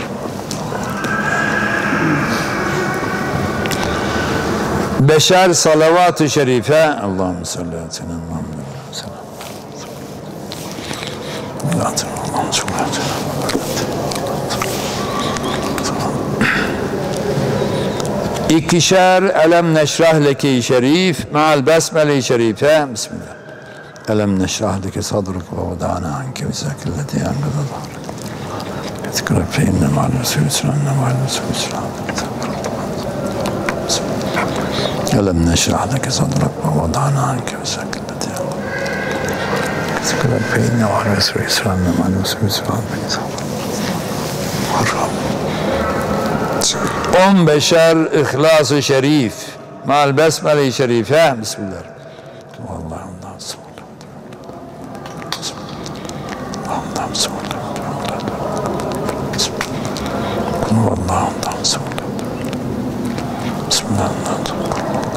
Beşer salavat-ı şerife. Allahümme salli ala seyyidina Muhammed ve sellem. Allahümme salli ala seyyidina İkişer elem neşrah leke-i şerif ma'al besmele-i şerife. Bismillah. Elem neşrah leke sadruk ve vada'na anke ve zekilleti yankada dağırık. Etkara feyinne ma'al resulü sıranne ma'al resulü sıranne. Elem neşrah leke sadruk ve vada'na anke ve zekilleti yankada. Sıkılar peynine var ve sürü İsrail'in manası Müslüman on beşer İhlas-ı Şerif mal Besmele-i Şerife. Bismillah. Allah'ımdan sonra. Allah'ımdan sonra. Allah'ımdan sonra. Bismillah'ımdan sonra.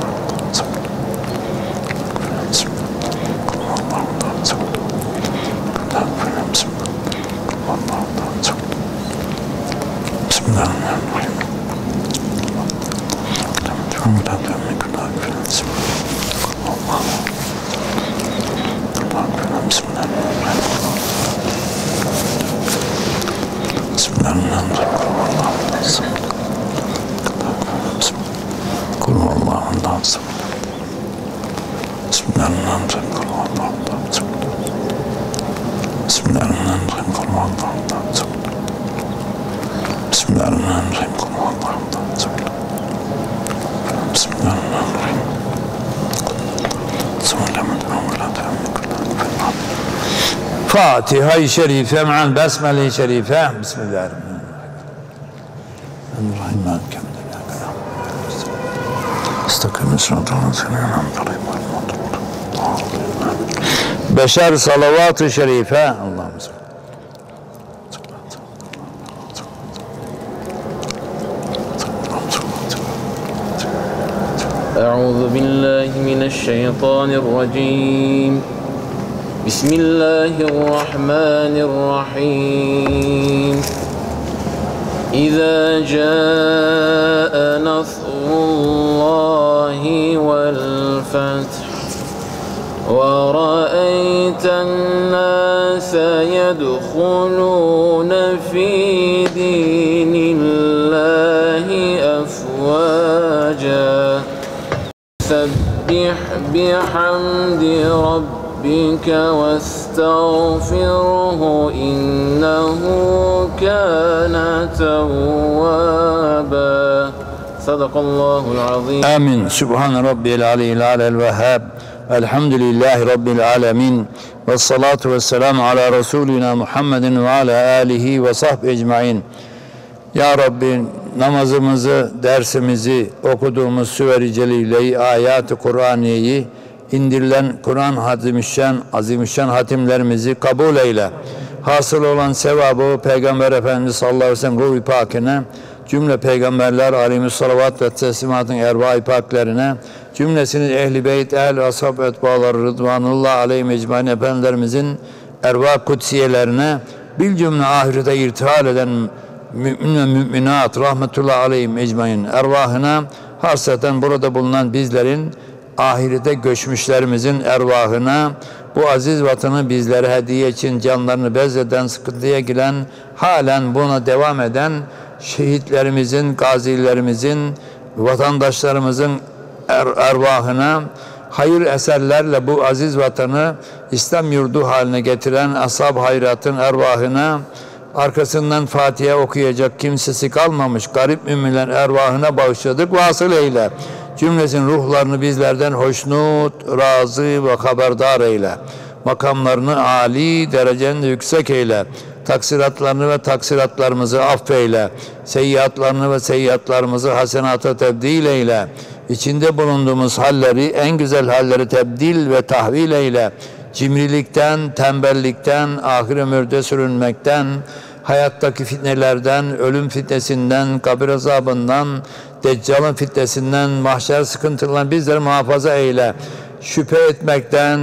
Fatiha-i Şerife ma'al Besmele-i Şerife. Bismillahirrahmanirrahim. Beşer salavat-ı şerife. Allah'ım sallallahu. أعوذ بالله من الشيطان الرجيم بسم الله الرحمن الرحيم إذا جاء نصر الله والفتح ورأيت الناس يدخلون في دين الله أفواجا فسبح بحمد ربك واستغفره إنه كان توابا صدق الله العظيم. آمين. سبحان ربي العلي الأعلى الوهاب. الحمد لله رب العالمين. والصلاة والسلام على رسولنا محمد ve ala alihi ve sahbihi ecmaîn. Ya Rabbi, namazımızı, dersimizi, okuduğumuz Süver-i Celile'yi, ayat-ı Kur'aniye'yi, indirilen Kur'an Azimüşşan, Azimüşşan hatimlerimizi kabul eyle. Hasıl olan sevabı Peygamber Efendimiz sallallahu aleyhi ve sellem ruh-i pakine, cümle peygamberler aleyhissalavat ve teslimatın erva-i paklerine, cümlesinin ehl-i beyt, ehl-i ashab etbaları rıdvanullah aleyhi mecmain efendilerimizin erva kutsiyelerine, bil cümle ahirete irtihal eden mümin ve müminat rahmetullahi aleyhim ecmain ervahına, hasreten burada bulunan bizlerin ahirete göçmüşlerimizin ervahına, bu aziz vatanı bizlere hediye için canlarını bezleden, sıkıntıya giren, halen buna devam eden şehitlerimizin, gazilerimizin, vatandaşlarımızın er, ervahına, hayır eserlerle bu aziz vatanı İslam yurdu haline getiren ashab hayratın ervahına, arkasından Fatiha okuyacak kimsesi kalmamış garip müminler ervahına bağışladık. Vasıl eyle. Cümlesin ruhlarını bizlerden hoşnut, razı ve haberdar eyle. Makamlarını âli, dereceni yüksek eyle. Taksiratlarını ve taksiratlarımızı affeyle. Seyyiatlarını ve seyyiatlarımızı hasenata tebdil eyle. İçinde bulunduğumuz halleri, en güzel halleri tebdil ve tahvil eyle. Cimrilikten, tembellikten, ahir ömürde sürünmekten, hayattaki fitnelerden, ölüm fitnesinden, kabir azabından, Deccal'ın fitnesinden, mahşer sıkıntılarından bizleri muhafaza eyle. Şüphe etmekten,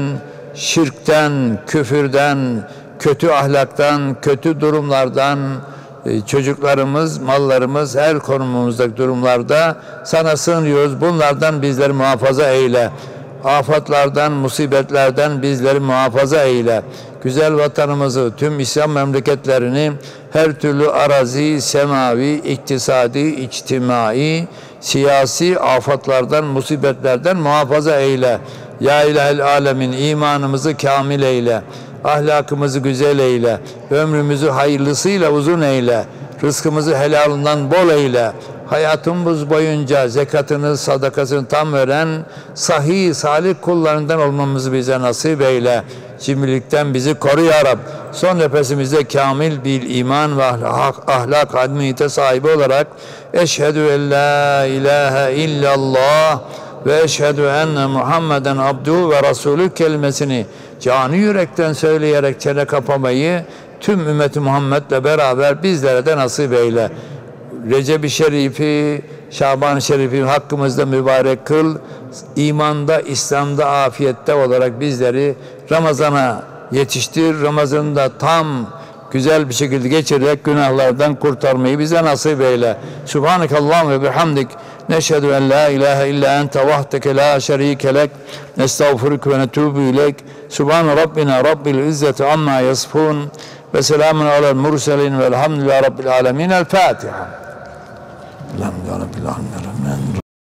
şirkten, küfürden, kötü ahlaktan, kötü durumlardan, çocuklarımız, mallarımız, her konumumuzdaki durumlarda sana sığınıyoruz. Bunlardan bizleri muhafaza eyle. Afatlardan, musibetlerden bizleri muhafaza eyle. Güzel vatanımızı, tüm İslam memleketlerini her türlü arazi, semavi, iktisadi, içtimai, siyasi afatlardan, musibetlerden muhafaza eyle. Ya İlahel Alemin, imanımızı kamil eyle. Ahlakımızı güzel eyle. Ömrümüzü hayırlısıyla uzun eyle. Rızkımızı helalından bol eyle. Hayatımız boyunca zekatını, sadakasını tam veren sahih, salih kullarından olmamızı bize nasip eyle. cimrilikten bizi koru ya Rab. Son nefesimizde kamil bir iman ve ahlak, ahlak admiyete sahibi olarak eşhedü en la ilahe illallah ve eşhedü enne Muhammeden abduhu ve rasulü kelimesini canı yürekten söyleyerek çene kapamayı tüm ümmeti Muhammed'le beraber bizlere de nasip eyle. Recep-i Şerif'i, Şaban-ı Şerif'i hakkımızda mübarek kıl. İmanda, İslam'da, afiyette olarak bizleri Ramazan'a yetiştir. Ramazan'ı da tam güzel bir şekilde geçirerek günahlardan kurtarmayı bize nasip eyle. Subhanekallahum ve bihamdik. Neşhedü en la ilahe illa ente vahdeke la şerike lek. Nestağfiruke ve netubu ileyk. Subhan Rabbina Rabbil izzeti amma yasifun. Ve selamun alel murselin velhamdülillahi Rabbil alemin. El Fatiha. Elhamdülillahi Rabbil alemin.